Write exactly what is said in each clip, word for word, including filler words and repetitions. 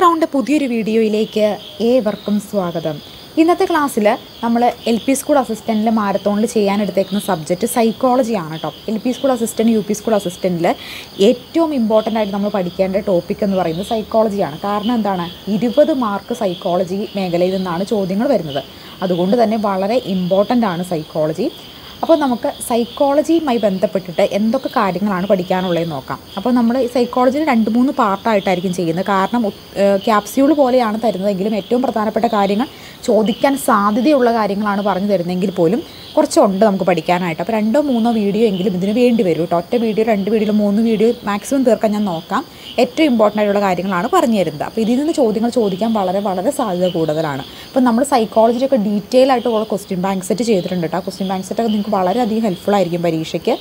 Round പുതിയൊരു വീഡിയോയിലേക്ക് ഏവർക്കും സ്വാഗതം. ഇന്നത്തെ ക്ലാസ്സിൽ നമ്മൾ എൽ പി സ്കൂൾ അസിസ്റ്റൻറ്റിൽ മാരത്തോണിൽ ചെയ്യാനെടുത്തേക്കുന്ന സബ്ജക്റ്റ് സൈക്കോളജിയാണ് കേട്ടോ. L P school assistant, U P school അസിസ്റ്റൻറ്റിൽ ഏറ്റവും ഇമ്പോർട്ടൻ്റ് ആയിട്ട് നമ്മൾ പഠിക്കേണ്ട ടോപ്പിക് എന്ന് പറയുന്നത് സൈക്കോളജിയാണ്. കാരണം എന്താണ്, ഇരുപത് മാർക്ക് സൈക്കോളജി മേഖലയിൽ നിന്നാണ് ചോദ്യങ്ങൾ വരുന്നത്. അതുകൊണ്ട് തന്നെ വളരെ ഇമ്പോർട്ടൻ്റ് ആണ് സൈക്കോളജി. അപ്പോൾ നമുക്ക് സൈക്കോളജിയുമായി ബന്ധപ്പെട്ടിട്ട് എന്തൊക്കെ കാര്യങ്ങളാണ് പഠിക്കാനുള്ളതെന്ന് നോക്കാം. അപ്പോൾ നമ്മൾ സൈക്കോളജിയിൽ രണ്ട് മൂന്ന് പാർട്ടായിട്ടായിരിക്കും ചെയ്യുന്നത്. കാരണം ക്യാപ്സ്യൂൾ പോലെയാണ് തരുന്നതെങ്കിലും ഏറ്റവും പ്രധാനപ്പെട്ട കാര്യങ്ങൾ ചോദിക്കാൻ സാധ്യതയുള്ള കാര്യങ്ങളാണ് പറഞ്ഞു തരുന്നതെങ്കിൽ പോലും കുറച്ചുണ്ട് നമുക്ക് പഠിക്കാനായിട്ട്. അപ്പോൾ രണ്ടോ മൂന്നോ വീഡിയോ എങ്കിലും ഇതിന് വേണ്ടി വരും കേട്ടോ. ഒറ്റ വീഡിയോ, രണ്ട് വീഡിയോ, മൂന്ന് വീഡിയോ മാക്സിമം തീർക്കാൻ ഞാൻ നോക്കാം. ഏറ്റവും ഇമ്പോർട്ടൻ്റ് ആയിട്ടുള്ള കാര്യങ്ങളാണ് പറഞ്ഞു തരുന്നത്. അപ്പോൾ ഇതിൽ നിന്ന് ചോദ്യങ്ങൾ ചോദിക്കാൻ വളരെ വളരെ സാധ്യത കൂടുതലാണ്. അപ്പോൾ നമ്മൾ സൈക്കോളജിയൊക്കെ ഡീറ്റെയിൽ ആയിട്ട് ഉള്ള ക്വസ്റ്റ്യൻ ബാങ്ക് സെറ്റ് ചെയ്തിട്ടുണ്ട് കേട്ടോ. ആ ക്വസ്റ്റ്യൻ ബാങ്ക് സെറ്റൊക്കെ നിങ്ങൾക്ക് വളരെയധികം ഹെൽപ്ഫുൾ ആയിരിക്കും പരീക്ഷയ്ക്ക്.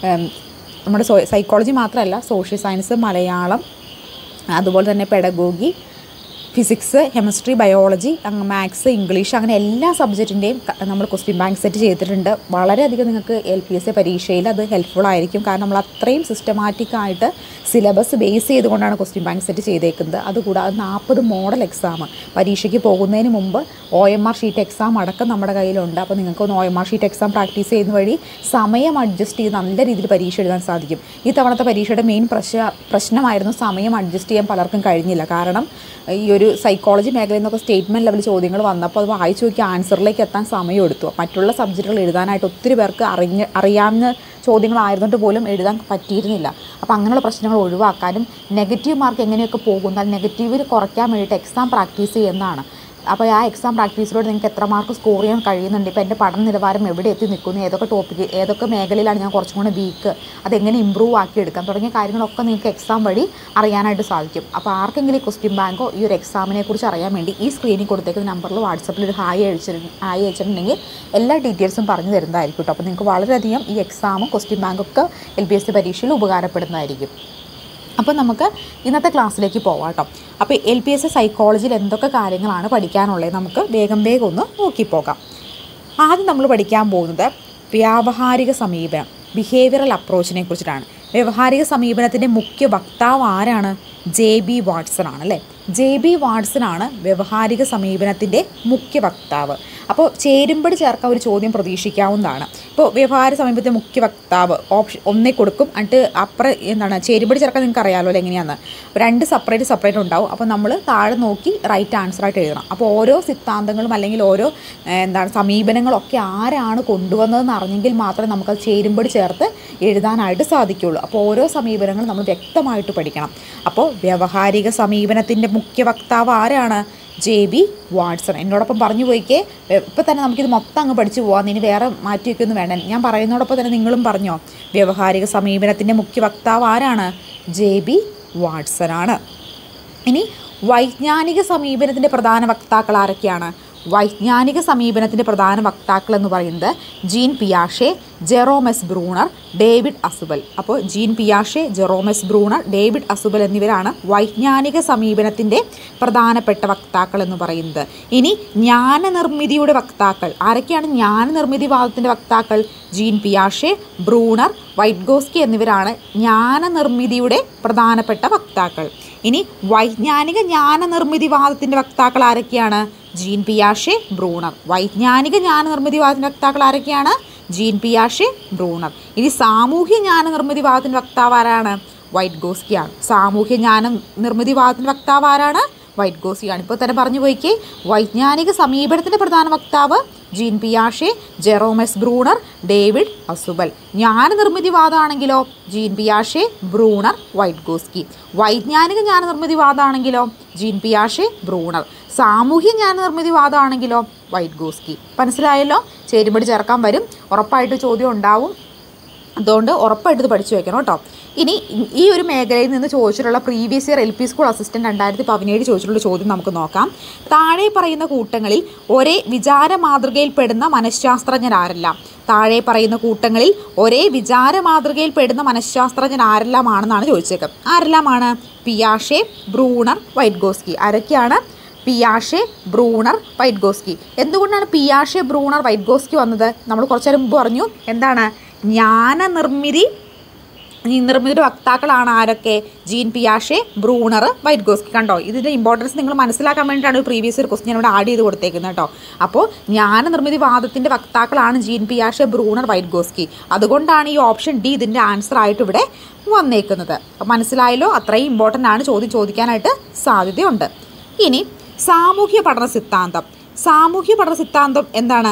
നമ്മുടെ സൈക്കോളജി മാത്രമല്ല, സോഷ്യൽ സയൻസ്, മലയാളം, അതുപോലെ തന്നെ pedagogy, physics, chemistry, biology, maths, English, അങ്ങനെ എല്ലാ സബ്ജക്റ്റിൻ്റെയും നമ്മൾ ക്വസ്റ്റ്യൻ ബാങ്ക് സെറ്റ് ചെയ്തിട്ടുണ്ട്. വളരെയധികം നിങ്ങൾക്ക് എൽ പി എസ് സി പരീക്ഷയിൽ അത് ഹെൽപ്ഫുൾ ആയിരിക്കും. കാരണം നമ്മൾ അത്രയും സിസ്റ്റമാറ്റിക്കായിട്ട് സിലബസ് ബേസ് ചെയ്തുകൊണ്ടാണ് ക്വസ്റ്റ്യൻ ബാങ്ക് സെറ്റ് ചെയ്തേക്കുന്നത്. അതുകൂടാതെ നാൽപ്പത് മോഡൽ എക്സാം പരീക്ഷയ്ക്ക് പോകുന്നതിന് മുമ്പ് O M R sheet exam അടക്കം നമ്മുടെ കയ്യിലുണ്ട്. അപ്പോൾ നിങ്ങൾക്കൊന്ന് O M R sheet exam practice ചെയ്യുന്ന വഴി സമയം അഡ്ജസ്റ്റ് ചെയ്ത് നല്ല രീതിയിൽ പരീക്ഷ എഴുതാൻ സാധിക്കും. ഈ തവണത്തെ പരീക്ഷയുടെ മെയിൻ പ്രശ്ന പ്രശ്നമായിരുന്നു സമയം അഡ്ജസ്റ്റ് ചെയ്യാൻ പലർക്കും കഴിഞ്ഞില്ല. കാരണം ഈ ഒരു സൈക്കോളജി മേഖലയിൽ നിന്നൊക്കെ സ്റ്റേറ്റ്മെൻറ്റ് ലെവൽ ചോദ്യങ്ങൾ വന്നപ്പോൾ അത് വായിച്ചു നോക്കി ആൻസറിലേക്ക് എത്താൻ സമയം എടുത്തു. മറ്റുള്ള സബ്ജക്റ്റുകൾ എഴുതാനായിട്ട് ഒത്തിരി പേർക്ക് അറിഞ്ഞ് അറിയാവുന്ന ചോദ്യങ്ങളായിരുന്നിട്ട് പോലും എഴുതാൻ പറ്റിയിരുന്നില്ല. അപ്പോൾ അങ്ങനെയുള്ള പ്രശ്നങ്ങൾ ഒഴിവാക്കാനും നെഗറ്റീവ് മാർക്ക് എങ്ങനെയൊക്കെ പോകുന്നാൽ നെഗറ്റീവിൽ കുറയ്ക്കാൻ വേണ്ടിയിട്ട് എക്സാം പ്രാക്ടീസ് ചെയ്യുന്നതാണ്. അപ്പോൾ ആ എക്സാം പ്രാക്ടീസിലൂടെ നിങ്ങൾക്ക് എത്ര മാർക്ക് സ്കോർ ചെയ്യാൻ കഴിയുന്നുണ്ട്, ഇപ്പോൾ എൻ്റെ പഠന നിലവാരം എവിടെ എത്തി നിൽക്കുന്നു, ഏതൊക്കെ ടോപ്പിക്ക്, ഏതൊക്കെ മേഖലയിലാണ് ഞാൻ കുറച്ചും കൂടെ വീക്ക്, അതെങ്ങനെ ഇമ്പ്രൂവ് ആക്കി എടുക്കാം തുടങ്ങിയ കാര്യങ്ങളൊക്കെ നിങ്ങൾക്ക് എക്സാം വഴി അറിയാനായിട്ട് സാധിക്കും. അപ്പോൾ ആർക്കെങ്കിലും ഈ ക്വസ്റ്റ്യൻ ബാങ്കോ ഈ ഒരു എക്സാമിനെ കുറിച്ച് അറിയാൻ വേണ്ടി ഈ സ്ക്രീനിൽ കൊടുത്തേക്കുന്ന നമ്പറിൽ വാട്സപ്പിൽ ഒരു ഹായ് അയച്ചിട്ട് ഹായ് അയച്ചിട്ടുണ്ടെങ്കിൽ എല്ലാ ഡീറ്റെയിൽസും പറഞ്ഞു തരുന്നതായിരിക്കും കേട്ടോ. അപ്പോൾ നിങ്ങൾക്ക് വളരെയധികം ഈ എക്സാമും question ബാങ്കൊക്കെ L P S C പരീക്ഷയിൽ ഉപകാരപ്പെടുന്നതായിരിക്കും. അപ്പോൾ നമുക്ക് ഇന്നത്തെ ക്ലാസ്സിലേക്ക് പോവാം കേട്ടോ. അപ്പോൾ എൽ പി എസ് സി സൈക്കോളജിയിൽ എന്തൊക്കെ കാര്യങ്ങളാണ് പഠിക്കാനുള്ളത് നമുക്ക് വേഗം വേഗം ഒന്ന് നോക്കിപ്പോകാം. ആദ്യം നമ്മൾ പഠിക്കാൻ പോകുന്നത് വ്യാവഹാരിക സമീപനം, ബിഹേവിയറൽ അപ്രോച്ചിനെ കുറിച്ചിട്ടാണ്. വ്യാവഹാരിക സമീപനത്തിൻ്റെ മുഖ്യ വക്താവ് ആരാണ്? ജെ ബി വാട്സൺ ആണ് അല്ലേ. ജെ ബി വാട്സൺ ആണ് വ്യാവഹാരിക സമീപനത്തിൻ്റെ മുഖ്യ വക്താവ്. അപ്പോൾ ചേരുമ്പടി ചേർക്കാൻ ഒരു ചോദ്യം പ്രതീക്ഷിക്കാവുന്നതാണ്. ഇപ്പോൾ വ്യവഹാര സമീപത്തെ മുഖ്യ വക്താവ് ഓപ്ഷൻ ഒന്നേ കൊടുക്കും, എന്നിട്ട് അപ്പുറം എന്താണ് ചേരുമ്പടി ചേർക്കാൻ നിങ്ങൾക്ക് അറിയാമല്ലോ അല്ലേ എങ്ങനെയാണെന്ന്. രണ്ട് സെപ്പറേറ്റ് സെപ്പറേറ്റ് ഉണ്ടാവും. അപ്പോൾ നമ്മൾ താഴെ നോക്കി റൈറ്റ് ആൻസറായിട്ട് എഴുതണം. അപ്പോൾ ഓരോ സിദ്ധാന്തങ്ങളും അല്ലെങ്കിൽ ഓരോ എന്താണ് സമീപനങ്ങളൊക്കെ ആരാണ് കൊണ്ടുവന്നതെന്ന് അറിഞ്ഞെങ്കിൽ മാത്രമേ നമുക്കത് ചേരുമ്പടി ചേർത്ത് എഴുതാനായിട്ട് സാധിക്കുകയുള്ളൂ. അപ്പോൾ ഓരോ സമീപനങ്ങളും നമ്മൾ വ്യക്തമായിട്ട് പഠിക്കണം. അപ്പോൾ വ്യാവഹാരിക സമീപനത്തിൻ്റെ മുഖ്യ വക്താവ് ആരാണ്? J B Watson. എന്നോടൊപ്പം പറഞ്ഞു പോയിക്കേ, ഇപ്പം തന്നെ നമുക്കിത് മൊത്തം അങ്ങ് പഠിച്ചു പോകാം, ഇനി വേറെ മാറ്റി വയ്ക്കൊന്നും വേണ്ട. ഞാൻ പറയുന്നതോടൊപ്പം തന്നെ നിങ്ങളും പറഞ്ഞോ, വ്യാവഹാരിക സമീപനത്തിൻ്റെ മുഖ്യ വക്താവ് ആരാണ്? ജെ ബി വാട്സൺ ആണ്. ഇനി വൈജ്ഞാനിക സമീപനത്തിൻ്റെ പ്രധാന വക്താക്കൾ ആരൊക്കെയാണ്? വൈജ്ഞാനിക സമീപനത്തിൻ്റെ പ്രധാന വക്താക്കൾ എന്ന് പറയുന്നത് ജീൻ പിയാഷെ, Jerome S Bruner, David Ausubel. അപ്പോൾ ജീൻ പിയാഷെ, Jerome S Bruner, David Ausubel എന്നിവരാണ് വൈജ്ഞാനിക സമീപനത്തിൻ്റെ പ്രധാനപ്പെട്ട വക്താക്കൾ എന്ന് പറയുന്നത്. ഇനി ജ്ഞാനനിർമ്മിതിയുടെ വക്താക്കൾ ആരൊക്കെയാണ്? ജ്ഞാനനിർമ്മിതിവാദത്തിൻ്റെ വക്താക്കൾ ജീൻ പിയാഷെ, ബ്രൂണർ, വൈറ്റ്ഗോസ്കി എന്നിവരാണ് ജ്ഞാനനിർമ്മിതിയുടെ പ്രധാനപ്പെട്ട വക്താക്കൾ. ഇനി വൈജ്ഞാനിക ജ്ഞാനനിർമ്മിതിവാദത്തിൻ്റെ വക്താക്കൾ ആരൊക്കെയാണ്? ജീൻ പിയാഷെ, ബ്രൂണർ. വൈജ്ഞാനിക ജ്ഞാനനിർമ്മിതിവാദത്തിൻ്റെ വക്താക്കൾ ആരൊക്കെയാണ്? ജീൻ പിയാഷെ, ബ്രൂണർ. ഇനി സാമൂഹ്യ ജ്ഞാനനിർമ്മിതിവാദത്തിൻ്റെ വക്താവ് ആരാണ്? വൈറ്റ്ഗോസ്കിയാണ്. സാമൂഹ്യ ജ്ഞാന നിർമ്മിതിവാദത്തിൻ്റെ വക്താവ് ആരാണ്? വൈറ്റ്ഗോസ്കിയാണ്. ഇപ്പോൾ തന്നെ പറഞ്ഞു പോയിക്കേ, വൈജ്ഞാനിക സമീപനത്തിൻ്റെ പ്രധാന വക്താവ് ജീൻ പിയാഷെ, Jerome S Bruner, David Ausubel. ജ്ഞാനനിർമ്മിതിവാദമാണെങ്കിലോ ജീൻ പിയാഷെ, ബ്രൂണർ, വൈറ്റ്ഗോസ്കി. വൈജ്ഞാനിക ജ്ഞാനനിർമ്മിതിവാദമാണെങ്കിലോ ജീൻ പിയാഷെ, ബ്രൂണർ. സാമൂഹ്യ ജ്ഞാനനിർമ്മിതിവാദമാണെങ്കിലോ വൈറ്റ്ഗോസ്കി. മനസ്സിലായല്ലോ? ചേരുമ്പടി ചേർക്കാൻ വരും, ഉറപ്പായിട്ട് ചോദ്യം ഉണ്ടാവും. അതുകൊണ്ട് ഉറപ്പായിട്ട് ഇത് പഠിച്ചു വയ്ക്കണം കേട്ടോ. ഇനി ഈ ഒരു മേഖലയിൽ നിന്ന് ചോദിച്ചിട്ടുള്ള previous year L P school assistant രണ്ടായിരത്തി പതിനേഴ് ചോദിച്ചിട്ടുള്ള ചോദ്യം നമുക്ക് നോക്കാം. താഴെ പറയുന്ന കൂട്ടങ്ങളിൽ ഒരേ വിചാര മാതൃകയിൽപ്പെടുന്ന മനഃശാസ്ത്രജ്ഞരാരെല്ലാം? താഴെ പറയുന്ന കൂട്ടങ്ങളിൽ ഒരേ വിചാര മാതൃകയിൽപ്പെടുന്ന മനഃശാസ്ത്രജ്ഞൻ ആരെല്ലാമാണെന്നാണ് ചോദിച്ചേക്കുന്നത്. ആരെല്ലാമാണ്? പിയാഷെ, ബ്രൂണർ, വൈറ്റ്ഗോസ്കി. ആരൊക്കെയാണ്? പിയാഷെ, ബ്രൂണർ, വൈറ്റ്ഗോസ്കി. എന്തുകൊണ്ടാണ് പിയാഷെ, ബ്രൂണർ, വൈറ്റ്ഗോസ്കി വന്നത്? നമ്മൾ കുറച്ചു നേരം മുമ്പ് പറഞ്ഞു. എന്താണ്? ജ്ഞാനനിർമ്മിതി ഈ നിർമ്മിതിയുടെ വക്താക്കളാണ് ആരൊക്കെ? ജീൻ പിയാഷെ, ബ്രൂണർ, വൈറ്റ്ഗോസ്കി. കണ്ടോ, ഇതിൻ്റെ ഇമ്പോർട്ടൻസ് നിങ്ങൾ മനസ്സിലാക്കാൻ വേണ്ടിയിട്ടാണ് ഒരു പ്രീവിയസ് ഇയർ ക്വസ്റ്റ്യൻ ഇവിടെ ആഡ് ചെയ്ത് കൊടുത്തേക്കുന്നത് കേട്ടോ. അപ്പോൾ ജ്ഞാന നിർമ്മിതിവാദത്തിൻ്റെ വക്താക്കളാണ് ജീൻ പിയാഷെ, ബ്രൂണർ, വൈറ്റ്ഗോസ്കി. അതുകൊണ്ടാണ് ഈ ഓപ്ഷൻ ഡി ഇതിൻ്റെ ആൻസർ ആയിട്ട് ഇവിടെ വന്നേക്കുന്നത്. അപ്പോൾ മനസ്സിലായല്ലോ, അത്രയും ഇമ്പോർട്ടൻ്റ് ആണ്, ചോദ്യം ചോദിക്കാനായിട്ട് സാധ്യതയുണ്ട്. ഇനി സാമൂഹ്യ പഠന സിദ്ധാന്തം. സാമൂഹ്യ പഠന സിദ്ധാന്തം എന്താണ്?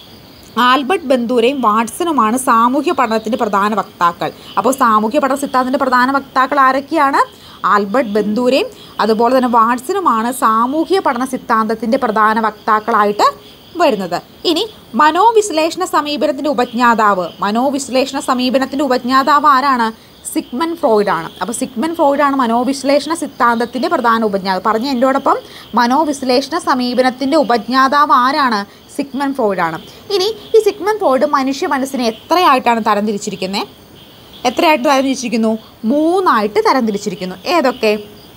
ആൽബർട്ട് ബന്ദൂരയും വാട്സണുമാണ് സാമൂഹ്യ പഠനത്തിൻ്റെ പ്രധാന വക്താക്കൾ. അപ്പോൾ സാമൂഹ്യ പഠന സിദ്ധാന്തത്തിൻ്റെ പ്രധാന വക്താക്കൾ ആരൊക്കെയാണ്? ആൽബർട്ട് ബന്ദൂരയും അതുപോലെ തന്നെ വാട്സണുമാണ് സാമൂഹ്യ പഠന സിദ്ധാന്തത്തിൻ്റെ പ്രധാന വക്താക്കളായിട്ട് വരുന്നത്. ഇനി മനോവിശ്ലേഷണ സമീപനത്തിൻ്റെ ഉപജ്ഞാതാവ്. മനോവിശ്ലേഷണ സമീപനത്തിൻ്റെ ഉപജ്ഞാതാവ് ആരാണ്? സിഗ്മണ്ട് ഫ്രോയിഡ് ആണ്. അപ്പോൾ സിഗ്മണ്ട് ഫ്രോയിഡ് ആണ് മനോവിശ്ലേഷണ സിദ്ധാന്തത്തിൻ്റെ പ്രധാന ഉപജ്ഞാതാവ്. പറഞ്ഞ എൻ്റെയോടൊപ്പം മനോവിശ്ലേഷണ സമീപനത്തിൻ്റെ ഉപജ്ഞാതാവ് ആരാണ്? സിഗ്മണ്ട് ഫ്രോയിഡ് ആണ്. ഇനി ഈ സിഗ്മണ്ട് ഫ്രോയിഡ് മനുഷ്യ മനസ്സിനെ എത്രയായിട്ടാണ് തരംതിരിച്ചിരിക്കുന്നത്? എത്രയായിട്ട് തരംതിരിച്ചിരിക്കുന്നു? മൂന്നായിട്ട് തരംതിരിച്ചിരിക്കുന്നു. ഏതൊക്കെ?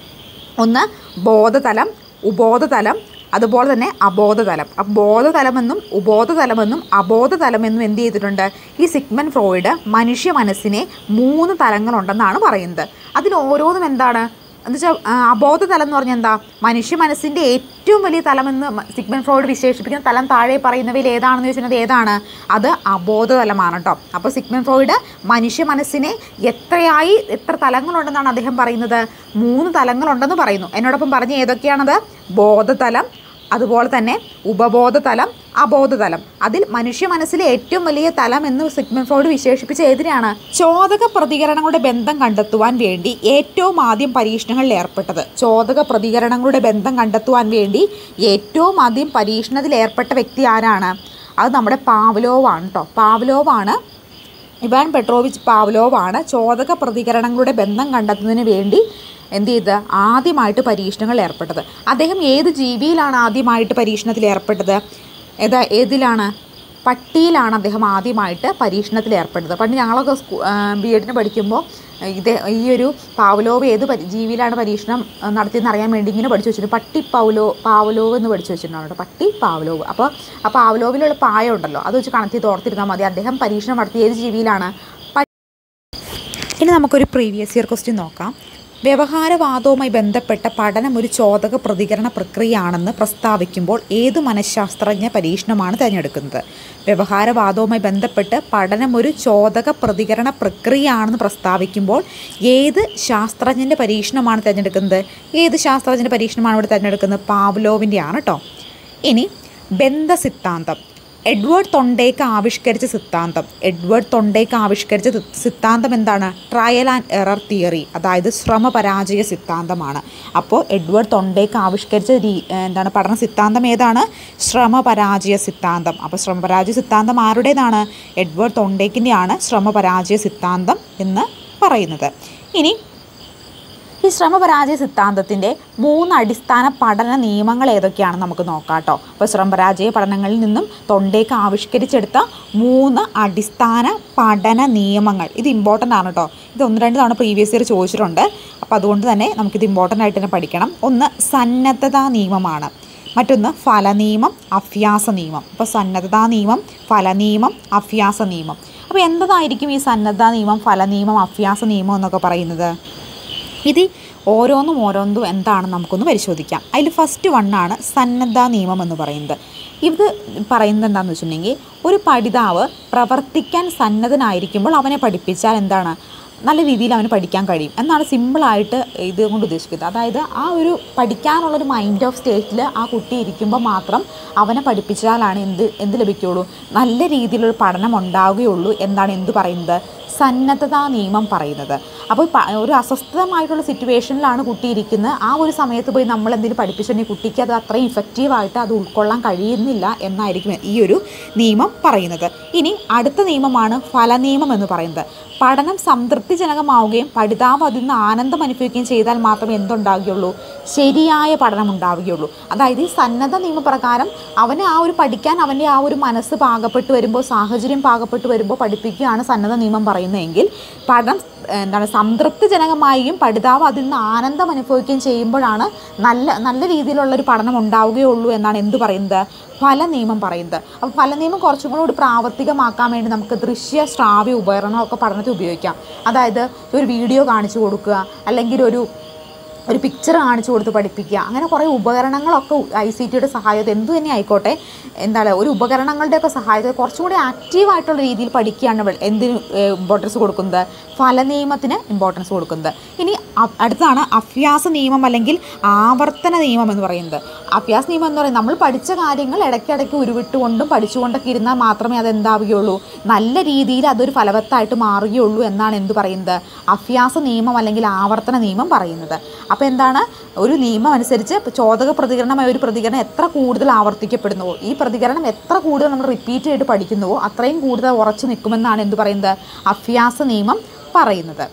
ഒന്ന് ബോധതലം, ഉബോധതലം, അതുപോലെ തന്നെ അബോധതലം. അപ്പോൾ ബോധതലമെന്നും ഉബോധതലമെന്നും അബോധതലമെന്നും എന്ത് ചെയ്തിട്ടുണ്ട്? ഈ സിഗ്മണ്ട് ഫ്രോയിഡ് മനുഷ്യ മനസ്സിനെ മൂന്ന് തലങ്ങളുണ്ടെന്നാണ് പറയുന്നത്. അതിൽ ഓരോന്നും എന്താണ് എന്ന് വെച്ചാൽ അബോധതലം എന്ന് പറഞ്ഞാൽ എന്താ? മനുഷ്യ മനസ്സിൻ്റെ ഏറ്റവും വലിയ തലമെന്ന് സിഗ്മണ്ട് ഫ്രോയിഡ് വിശേഷിപ്പിക്കുന്ന തലം താഴെ പറയുന്നവയിൽ ഏതാണെന്ന് ചോദിച്ചാൽ ഏതാണ്? അത് അബോധതലമാണ് കേട്ടോ. അപ്പോൾ സിഗ്മണ്ട് ഫ്രോയിഡ് മനുഷ്യ മനസ്സിനെ എത്രയായി എത്ര തലങ്ങളുണ്ടെന്നാണ് അദ്ദേഹം പറയുന്നത്? മൂന്ന് തലങ്ങളുണ്ടെന്ന് പറയുന്നു. എന്നോടൊപ്പം പറഞ്ഞ് ഏതൊക്കെയാണത്? ബോധതലം, അതുപോലെ തന്നെ ഉപബോധതലം, അബോധതലം. അതിൽ മനുഷ്യ മനസ്സിലെ ഏറ്റവും വലിയ തലം എന്ന് സിഗ്മണ്ട് ഫ്രോയിഡ് വിശേഷിപ്പിച്ച ഏതിനാണ്? ചോദക പ്രതികരണങ്ങളുടെ ബന്ധം കണ്ടെത്തുവാൻ വേണ്ടി ഏറ്റവും ആദ്യം പരീക്ഷണങ്ങളിൽ ഏർപ്പെട്ടത്. ചോദക പ്രതികരണങ്ങളുടെ ബന്ധം കണ്ടെത്തുവാൻ വേണ്ടി ഏറ്റവും ആദ്യം പരീക്ഷണത്തിൽ ഏർപ്പെട്ട വ്യക്തി ആരാണ്? അത് നമ്മുടെ പാവ്ലോവാണ് കേട്ടോ. പാവ്ലോവാണ്, ഇവാൻ പെട്രോവിച്ച് പാവ്ലോവാണ് ചോദക പ്രതികരണങ്ങളുടെ ബന്ധം കണ്ടെത്തുന്നതിന് വേണ്ടി എന്ത് ചെയ്ത് ആദ്യമായിട്ട് പരീക്ഷണങ്ങൾ ഏർപ്പെട്ടത്. അദ്ദേഹം ഏത് ജീവിയിലാണ് ആദ്യമായിട്ട് പരീക്ഷണത്തിൽ ഏർപ്പെട്ടത്? ഏതാ ഏതിലാണ്? പട്ടിയിലാണ് അദ്ദേഹം ആദ്യമായിട്ട് പരീക്ഷണത്തിൽ ഏർപ്പെട്ടത്. പണ്ട് ഞങ്ങളൊക്കെ സ്കൂ ബി എഡിന് പഠിക്കുമ്പോൾ ഇത് ഈ ഒരു പാവ്ലോവ് ഏത് പരി ജീവിയിലാണ് പരീക്ഷണം നടത്തിയെന്ന് അറിയാൻ വേണ്ടി ഇങ്ങനെ പഠിച്ചു വെച്ചിട്ടുണ്ട്. പട്ടി പൗലോ പാവ്ലോവ് എന്ന് പഠിച്ചു വെച്ചിട്ടുണ്ടാവും കേട്ടോ. പട്ടി പാവ്ലോവ്. അപ്പോൾ ആ പാവ്ലോവിലുള്ള പായ ഉണ്ടല്ലോ, അത് വെച്ച് കണക്ട് ചെയ്ത് ഓർത്തിരുന്നാൽ മതി. അദ്ദേഹം പരീക്ഷണം നടത്തിയ ഏത് ജീവിയിലാണ്? ഇനി നമുക്കൊരു പ്രീവിയസ് ഇയർ ക്വസ്റ്റ്യൻ നോക്കാം. വ്യവഹാരവാദവുമായി ബന്ധപ്പെട്ട പഠനം ഒരു ചോദക പ്രതികരണ പ്രക്രിയയാണെന്ന് പ്രസ്താവിക്കുമ്പോൾ ഏത് മനഃശാസ്ത്രജ്ഞ പരീക്ഷണമാണ് തിരഞ്ഞെടുക്കുന്നത്? വ്യവഹാരവാദവുമായി ബന്ധപ്പെട്ട് പഠനം ഒരു ചോദക പ്രതികരണ പ്രക്രിയയാണെന്ന് പ്രസ്താവിക്കുമ്പോൾ ഏത് ശാസ്ത്രജ്ഞൻ്റെ പരീക്ഷണമാണ് തിരഞ്ഞെടുക്കുന്നത്? ഏത് ശാസ്ത്രജ്ഞൻ്റെ പരീക്ഷണമാണ് ഇവിടെ തിരഞ്ഞെടുക്കുന്നത്? പാവ്ലോവിൻ്റെയാണ് കേട്ടോ. ഇനി ബന്ധസിദ്ധാന്തം. എഡ്വേർഡ് തൊണ്ടേക്ക് ആവിഷ്കരിച്ച സിദ്ധാന്തം. എഡ്വേർഡ് തൊണ്ടേക്ക് ആവിഷ്കരിച്ച സിദ്ധാന്തം എന്താണ്? ട്രയൽ ആൻഡ് എറർ തിയറി, അതായത് ശ്രമപരാജയ സിദ്ധാന്തമാണ്. അപ്പോൾ എഡ്വേർഡ് തൊണ്ടേക്ക് ആവിഷ്കരിച്ച രീ എന്താണ് പഠന സിദ്ധാന്തം ഏതാണ്? ശ്രമപരാജയ സിദ്ധാന്തം. അപ്പോൾ ശ്രമപരാജയ സിദ്ധാന്തം ആരുടേതാണ്? എഡ്വേർഡ് തൊണ്ടേക്കിൻ്റെയാണ് ശ്രമപരാജയ സിദ്ധാന്തം എന്ന് പറയുന്നത്. ഇനി ഈ ശ്രമപരാജയ സിദ്ധാന്തത്തിൻ്റെ മൂന്ന് അടിസ്ഥാന പഠന നിയമങ്ങൾ ഏതൊക്കെയാണെന്ന് നമുക്ക് നോക്കാം കേട്ടോ. അപ്പോൾ ശ്രമപരാജയ പഠനങ്ങളിൽ നിന്നും തൊണ്ടേക്ക് ആവിഷ്കരിച്ചെടുത്ത മൂന്ന് അടിസ്ഥാന പഠന നിയമങ്ങൾ, ഇത് ഇമ്പോർട്ടൻ്റ് ആണ് കേട്ടോ. ഇത് ഒന്ന് രണ്ട് തവണ പ്രീവിയസ് ഇയർ ചോദിച്ചിട്ടുണ്ട്. അപ്പോൾ അതുകൊണ്ട് തന്നെ നമുക്കിത് ഇമ്പോർട്ടൻ്റ് ആയിട്ട് തന്നെ പഠിക്കണം. ഒന്ന് സന്നദ്ധതാ നിയമമാണ്, മറ്റൊന്ന് ഫലനിയമം, അഭ്യാസ നിയമം. അപ്പോൾ സന്നദ്ധതാ നിയമം, ഫലനിയമം, അഭ്യാസ നിയമം. അപ്പോൾ എന്തായിരിക്കും ഈ സന്നദ്ധതാ നിയമം, ഫലനിയമം, അഭ്യാസ നിയമം എന്നൊക്കെ പറയുന്നത്? ഇത് ഓരോന്നും ഓരോന്നും എന്താണെന്ന് നമുക്കൊന്ന് പരിശോധിക്കാം. അതിൽ ഫസ്റ്റ് വണ്ണാണ് സന്നദ്ധതാ നിയമം എന്ന് പറയുന്നത്. ഇത് പറയുന്നത് എന്താണെന്ന് വെച്ചിട്ടുണ്ടെങ്കിൽ, ഒരു പഠിതാവ് പ്രവർത്തിക്കാൻ സന്നദ്ധനായിരിക്കുമ്പോൾ അവനെ പഠിപ്പിച്ചാൽ എന്താണ്? നല്ല രീതിയിൽ അവന് പഠിക്കാൻ കഴിയും എന്നാണ് സിമ്പിളായിട്ട് ഇത് കൊണ്ട് ഉദ്ദേശിക്കുന്നത്. അതായത് ആ ഒരു പഠിക്കാനുള്ളൊരു മൈൻഡ് ഓഫ് സ്റ്റേറ്റിൽ ആ കുട്ടി ഇരിക്കുമ്പോൾ മാത്രം അവനെ പഠിപ്പിച്ചാലാണ് എന്ത് എന്ത് ലഭിക്കുകയുള്ളൂ? നല്ല രീതിയിലൊരു പഠനം ഉണ്ടാവുകയുള്ളൂ എന്നാണ് എന്ത് പറയുന്നത്? സന്നദ്ധതാ നിയമം പറയുന്നത്. അപ്പോൾ ഒരു അസ്വസ്ഥമായിട്ടുള്ള സിറ്റുവേഷനിലാണ് കുട്ടി ഇരിക്കുന്നത്. ആ ഒരു സമയത്ത് പോയി നമ്മൾ എന്തെങ്കിലും പഠിപ്പിച്ചിട്ടുണ്ടെങ്കിൽ കുട്ടിക്ക് അത് അത്രയും ഇഫക്റ്റീവായിട്ട് അത് ഉൾക്കൊള്ളാൻ കഴിയുന്നില്ല എന്നായിരിക്കും ഈ ഒരു നിയമം പറയുന്നത്. ഇനി അടുത്ത നിയമമാണ് ഫലനിയമം എന്ന് പറയുന്നത്. പഠനം സംതൃപ്തിജനകമാവുകയും പഠിതാവ് അതിൽ നിന്ന് ആനന്ദം അനുഭവിക്കുകയും ചെയ്താൽ മാത്രമേ എന്തുണ്ടാവുകയുള്ളൂ? ശരിയായ പഠനം ഉണ്ടാവുകയുള്ളൂ. അതായത് ഈ സന്നദ്ധ നിയമപ്രകാരം അവന് ആ ഒരു പഠിക്കാൻ അവൻ്റെ ആ ഒരു മനസ്സ് പാകപ്പെട്ട് വരുമ്പോൾ, സാഹചര്യം പാകപ്പെട്ട് വരുമ്പോൾ പഠിപ്പിക്കുകയാണ് സന്നദ്ധ നിയമം പറയുന്നതെങ്കിൽ, പഠനം എന്താണ് സംതൃപ്തിജനകമായും പഠിതാവ് അതിൽ നിന്ന് ആനന്ദം അനുഭവിക്കുകയും ചെയ്യുമ്പോഴാണ് നല്ല നല്ല രീതിയിലുള്ളൊരു പഠനം ഉണ്ടാവുകയുള്ളൂ എന്നാണ് എന്ത് പറയുന്നത്? ഫലനിയമം പറയുന്നത്. അപ്പോൾ ഫലനിയമം കുറച്ചും കൂടി പ്രാവർത്തികമാക്കാൻ വേണ്ടി നമുക്ക് ദൃശ്യ ശ്രാവ്യ ഉപകരണമൊക്കെ പഠനത്തിൽ സഹായത്തെ ഉപയോഗിക്കാം. അതായത് ഒരു വീഡിയോ കാണിച്ചു കൊടുക്കുക, അല്ലെങ്കിൽ ഒരു ഒരു പിക്ചർ കാണിച്ചു കൊടുത്ത് പഠിപ്പിക്കുക. അങ്ങനെ കുറേ ഉപകരണങ്ങളൊക്കെ ഐ സി ടിയുടെ സഹായത്തെ എന്തു തന്നെ ആയിക്കോട്ടെ, എന്താണ് ഒരു ഉപകരണങ്ങളുടെയൊക്കെ സഹായത്തെ കുറച്ചും കൂടി ആക്റ്റീവായിട്ടുള്ള രീതിയിൽ പഠിക്കുകയാണ് എന്തിന് ഇമ്പോർട്ടൻസ് കൊടുക്കുന്നത്, ഫലനിയമത്തിന് ഇമ്പോർട്ടൻസ് കൊടുക്കുന്നത്. ഇനി അടുത്താണ് അഭ്യാസ നിയമം അല്ലെങ്കിൽ ആവർത്തന നിയമം എന്ന് പറയുന്നത്. അഭ്യാസ നിയമം എന്ന് പറയുന്നത് നമ്മൾ പഠിച്ച കാര്യങ്ങൾ ഇടയ്ക്കിടയ്ക്ക് ഉരുവിട്ടുകൊണ്ടും പഠിച്ചുകൊണ്ടൊക്കെ ഇരുന്നാൽ മാത്രമേ അതെന്താവുകയുള്ളൂ, നല്ല രീതിയിൽ അതൊരു ഫലവത്തായിട്ട് മാറുകയുള്ളൂ എന്നാണ് എന്ത് പറയുന്നത്, അഭ്യാസ നിയമം അല്ലെങ്കിൽ ആവർത്തന നിയമം പറയുന്നത്. അപ്പോൾ എന്താണ്, ഒരു നിയമം അനുസരിച്ച് ചോദക പ്രതികരണമായ ഒരു പ്രതികരണം എത്ര കൂടുതൽ ആവർത്തിക്കപ്പെടുന്നുവോ, ഈ പ്രതികരണം എത്ര കൂടുതൽ നമ്മൾ റിപ്പീറ്റ് ചെയ്ത് പഠിക്കുന്നുവോ അത്രയും കൂടുതൽ ഉറച്ചു നിൽക്കുമെന്നാണ് എന്ത് പറയുന്നത്, അഭ്യാസ നിയമം പറയുന്നത്.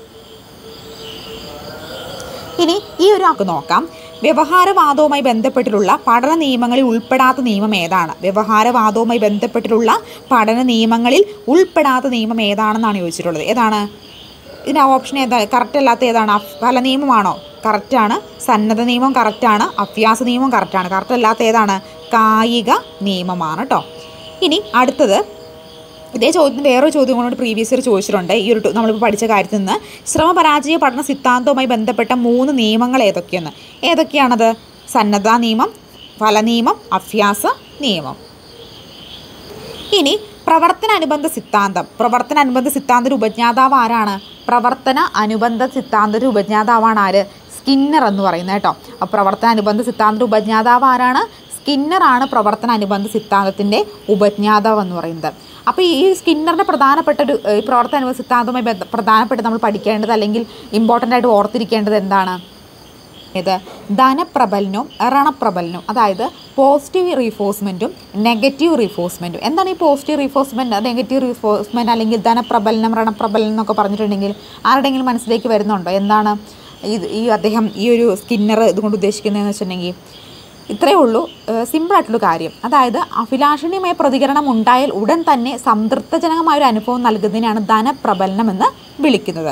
ഇനി ഈ ഒരു ആക്ക് നോക്കാം. വ്യവഹാരവാദവുമായി ബന്ധപ്പെട്ടിട്ടുള്ള പഠന നിയമങ്ങളിൽ ഉൾപ്പെടാത്ത നിയമം ഏതാണ്? വ്യവഹാരവാദവുമായി ബന്ധപ്പെട്ടിട്ടുള്ള പഠന നിയമങ്ങളിൽ ഉൾപ്പെടാത്ത നിയമം ഏതാണെന്നാണ് ചോദിച്ചിട്ടുള്ളത്. ഏതാണ് ഇതിൻ്റെ ഓപ്ഷൻ? ഏതാ കറക്റ്റ് അല്ലാത്ത ഏതാണ്? ഫല നിയമമാണോ? കറക്റ്റാണ്. സന്നദ്ധ നിയമം കറക്റ്റാണ്. അഭ്യാസ നിയമം കറക്റ്റാണ്. കറക്റ്റ് അല്ലാത്ത ഏതാണ്? കായിക നിയമമാണ് കേട്ടോ. ഇനി അടുത്തത് ഇതേ ചോദ്യത്തിന് വേറൊരു ചോദ്യം കൊണ്ട് പ്രീവിയസ് ഇയർ ചോദിച്ചിട്ടുണ്ട്. ഈ ഒരു നമ്മളിപ്പോൾ പഠിച്ച കാര്യത്തിൽ നിന്ന് ശ്രമപരാജയ പഠന സിദ്ധാന്തവുമായി ബന്ധപ്പെട്ട മൂന്ന് നിയമങ്ങൾ ഏതൊക്കെയെന്ന്. ഏതൊക്കെയാണത്? സന്നദ്ധ നിയമം, ഫല നിയമം, അഭ്യാസ നിയമം. ഇനി പ്രവർത്തന അനുബന്ധ സിദ്ധാന്തം. പ്രവർത്തന അനുബന്ധ സിദ്ധാന്തയുടെ ഉപജ്ഞാതാവ് ആരാണ്? പ്രവർത്തന അനുബന്ധ സിദ്ധാന്തയുടെ ഉപജ്ഞാതാവാണ് ആര്? സ്കിന്നർ എന്ന് പറയുന്നത് കേട്ടോ. അപ്പോൾ പ്രവർത്തന അനുബന്ധ സിദ്ധാന്തയുടെ ഉപജ്ഞാതാവ് ആരാണ്? സ്കിന്നറാണ് പ്രവർത്തന അനുബന്ധ സിദ്ധാന്തത്തിൻ്റെ ഉപജ്ഞാതാവ് എന്ന് പറയുന്നത്. അപ്പോൾ ഈ സ്കിന്നറിൻ്റെ പ്രധാനപ്പെട്ട ഒരു പ്രവർത്തന അനുബന്ധ സിദ്ധാന്തവുമായി ബന്ധ പ്രധാനപ്പെട്ട് നമ്മൾ പഠിക്കേണ്ടത് അല്ലെങ്കിൽ ഇമ്പോർട്ടൻ്റ് ആയിട്ട് ഓർത്തിരിക്കേണ്ടത് എന്താണ്? ഇത് ധനപ്രബലനവും ഋണപ്രബലനവും, അതായത് പോസിറ്റീവ് റീഫോഴ്സ്മെൻറ്റും നെഗറ്റീവ് റീഫോഴ്സ്മെൻറ്റും. എന്താണ് ഈ പോസിറ്റീവ് റീഫോഴ്സ്മെൻറ്റ്, നെഗറ്റീവ് റീഫോഴ്സ്മെൻറ്റ് അല്ലെങ്കിൽ ധനപ്രബലനം ഋണപ്രബലനം എന്നൊക്കെ പറഞ്ഞിട്ടുണ്ടെങ്കിൽ ആരുടെയെങ്കിലും മനസ്സിലേക്ക് വരുന്നുണ്ടോ? എന്താണ് ഇത് ഈ അദ്ദേഹം ഈ ഒരു സ്കിന്നർ ഇതുകൊണ്ട് ഉദ്ദേശിക്കുന്നതെന്ന് വെച്ചിട്ടുണ്ടെങ്കിൽ ഇത്രയേ ഉള്ളൂ. സിമ്പിളായിട്ടുള്ള കാര്യം. അതായത് അഭിലാഷണീയമായ പ്രതികരണം ഉണ്ടായാൽ ഉടൻ തന്നെ സംതൃപ്തജനകമായൊരു അനുഭവം നൽകുന്നതിനാണ് ധനപ്രബലനം എന്ന് വിളിക്കുന്നത്.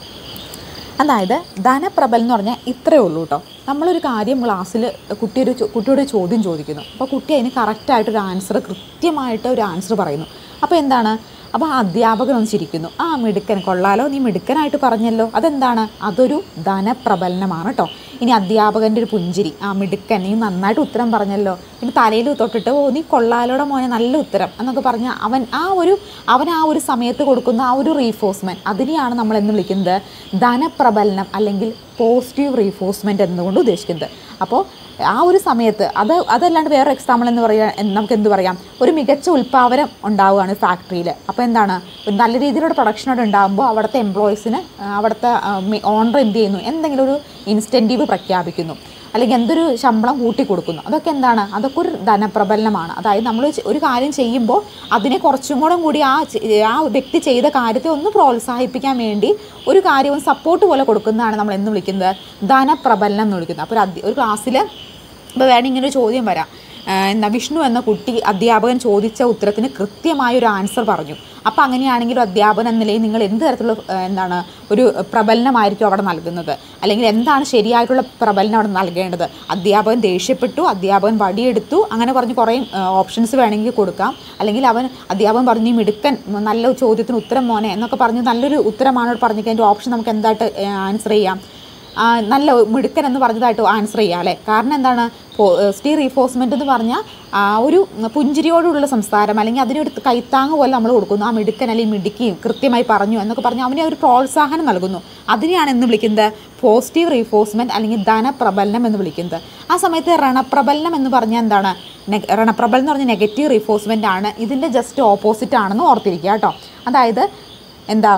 അതായത് ധനപ്രബലനം എന്ന് പറഞ്ഞാൽ ഇത്രയേ ഉള്ളൂ കേട്ടോ. നമ്മളൊരു കാര്യം ക്ലാസ്സിൽ കുട്ടിയൊരു കുട്ടിയോട് ചോദ്യം ചോദിക്കുന്നു. അപ്പോൾ കുട്ടി അതിന് കറക്റ്റായിട്ടൊരു ആൻസർ, കൃത്യമായിട്ട് ഒരു ആൻസർ പറയുന്നു. അപ്പോൾ എന്താണ്, അപ്പോൾ ആ അധ്യാപകൻ ഒന്ന് ചിരിക്കുന്നു. ആ മിടുക്കൻ, കൊള്ളാലോ, നീ മിടുക്കനായിട്ട് പറഞ്ഞല്ലോ. അതെന്താണ്? അതൊരു ധനപ്രബലനമാണ് കേട്ടോ. ഇനി അധ്യാപകൻ്റെ ഒരു പുഞ്ചിരി, ആ മിടുക്കൻ, നീ നന്നായിട്ട് ഉത്തരം പറഞ്ഞല്ലോ. ഇനി തലയിൽ തൊട്ടിട്ട്, ഓ നീ കൊള്ളാലോടെ മോനെ, നല്ല ഉത്തരം എന്നൊക്കെ പറഞ്ഞാൽ അവൻ ആ ഒരു അവൻ ആ ഒരു സമയത്ത് കൊടുക്കുന്ന ആ ഒരു റീഫോഴ്സ്മെൻറ്റ്, അതിനെയാണ് നമ്മൾ എന്ന് വിളിക്കുന്നത് ധനപ്രബലനം അല്ലെങ്കിൽ പോസിറ്റീവ് റീഫോഴ്സ്മെൻറ്റ് എന്നുകൊണ്ട് ഉദ്ദേശിക്കുന്നത്. അപ്പോൾ ആ ഒരു സമയത്ത് അത് അതല്ലാണ്ട് വേറെ എക്സാമ്പിൾ എന്ന് പറയാൻ നമുക്ക് എന്ത് പറയാം, ഒരു മികച്ച ഉൽപ്പാദനം ഉണ്ടാവുകയാണ് ഫാക്ടറിയിൽ. അപ്പോൾ എന്താണ്, ഒരു നല്ല രീതിയിലുള്ള പ്രൊഡക്ഷനോട് ഉണ്ടാകുമ്പോൾ അവിടുത്തെ എംപ്ലോയീസിന് അവിടുത്തെ ഓണർ എന്ത് ചെയ്യുന്നു, എന്തെങ്കിലും ഒരു ഇൻസെൻറ്റീവ് പ്രഖ്യാപിക്കുന്നു, അല്ലെങ്കിൽ എന്തൊരു ശമ്പളം കൂട്ടി കൊടുക്കുന്നു. അതൊക്കെ എന്താണ്, അതൊക്കെ ഒരു ധനപ്രബലനമാണ്. അതായത് നമ്മൾ ഒരു കാര്യം ചെയ്യുമ്പോൾ അതിനെ കുറച്ചും കൂടെ കൂടി ആ ആ വ്യക്തി ചെയ്ത കാര്യത്തെ ഒന്ന് പ്രോത്സാഹിപ്പിക്കാൻ വേണ്ടി ഒരു കാര്യവും സപ്പോർട്ട് പോലെ കൊടുക്കുന്നതാണ് നമ്മൾ എന്ന് വിളിക്കുന്നത് ധനപ്രബലനം എന്ന് വിളിക്കുന്നത്. അപ്പോൾ ഒരു ഒരു ക്ലാസ്സിൽ ഇപ്പോൾ വേണമെങ്കിൽ ഇങ്ങനെ ഒരു ചോദ്യം വരാം, എന്താ വിഷ്ണു എന്ന കുട്ടി അധ്യാപകൻ ചോദിച്ച ഉത്തരത്തിന് കൃത്യമായൊരു ആൻസർ പറഞ്ഞു. അപ്പോൾ അങ്ങനെയാണെങ്കിലും അധ്യാപകൻ എന്ന നിലയിൽ നിങ്ങൾ എന്ത് തരത്തിലുള്ള എന്താണ് ഒരു പ്രബലനമായിരിക്കും അവിടെ നൽകുന്നത്, അല്ലെങ്കിൽ എന്താണ് ശരിയായിട്ടുള്ള പ്രബലനം അവിടെ നൽകേണ്ടത്? അധ്യാപകൻ ദേഷ്യപ്പെട്ടു, അധ്യാപകൻ വടിയെടുത്തു, അങ്ങനെ പറഞ്ഞ് കുറേ ഓപ്ഷൻസ് വേണമെങ്കിൽ കൊടുക്കാം. അല്ലെങ്കിൽ അവൻ അധ്യാപകൻ പറഞ്ഞു മിടുക്കൻ, നല്ല ചോദ്യത്തിന് ഉത്തരം മോനെ എന്നൊക്കെ പറഞ്ഞ് നല്ലൊരു ഉത്തരമാണ് പറഞ്ഞിട്ട് അതിൻ്റെ ഓപ്ഷൻ നമുക്ക് എന്തായിട്ട് ആൻസർ ചെയ്യാം, നല്ല മിടുക്കൻ എന്ന് പറഞ്ഞതായിട്ട് ആൻസർ ചെയ്യാം അല്ലേ. കാരണം എന്താണ്, പോസിറ്റീവ് റീഫോഴ്സ്മെൻറ്റ് എന്ന് പറഞ്ഞാൽ ഒരു പുഞ്ചിരിയോടുള്ള സംസാരം, അല്ലെങ്കിൽ അതിനൊരു കൈത്താങ് പോലെ നമ്മൾ കൊടുക്കുന്നു. ആ മിടുക്കൻ അല്ലെങ്കിൽ മിടുക്കിയും കൃത്യമായി പറഞ്ഞു എന്നൊക്കെ പറഞ്ഞാൽ അവനെ ഒരു പ്രോത്സാഹനം നൽകുന്നു. അതിനെയാണ് എന്ന് വിളിക്കുന്നത് പോസിറ്റീവ് റീഫോഴ്സ്മെൻറ്റ് അല്ലെങ്കിൽ ധനപ്രബലനം എന്ന് വിളിക്കുന്നത്. ആ സമയത്ത് ഋണപ്രബലനം എന്ന് പറഞ്ഞാൽ എന്താണ്, ഋണപ്രബലനം എന്ന് പറഞ്ഞാൽ നെഗറ്റീവ് റീഫോഴ്സ്മെൻ്റ് ആണ്. ഇതിൻ്റെ ജസ്റ്റ് ഓപ്പോസിറ്റ് ആണെന്ന് ഓർത്തിരിക്കുക കേട്ടോ. അതായത് എന്താ,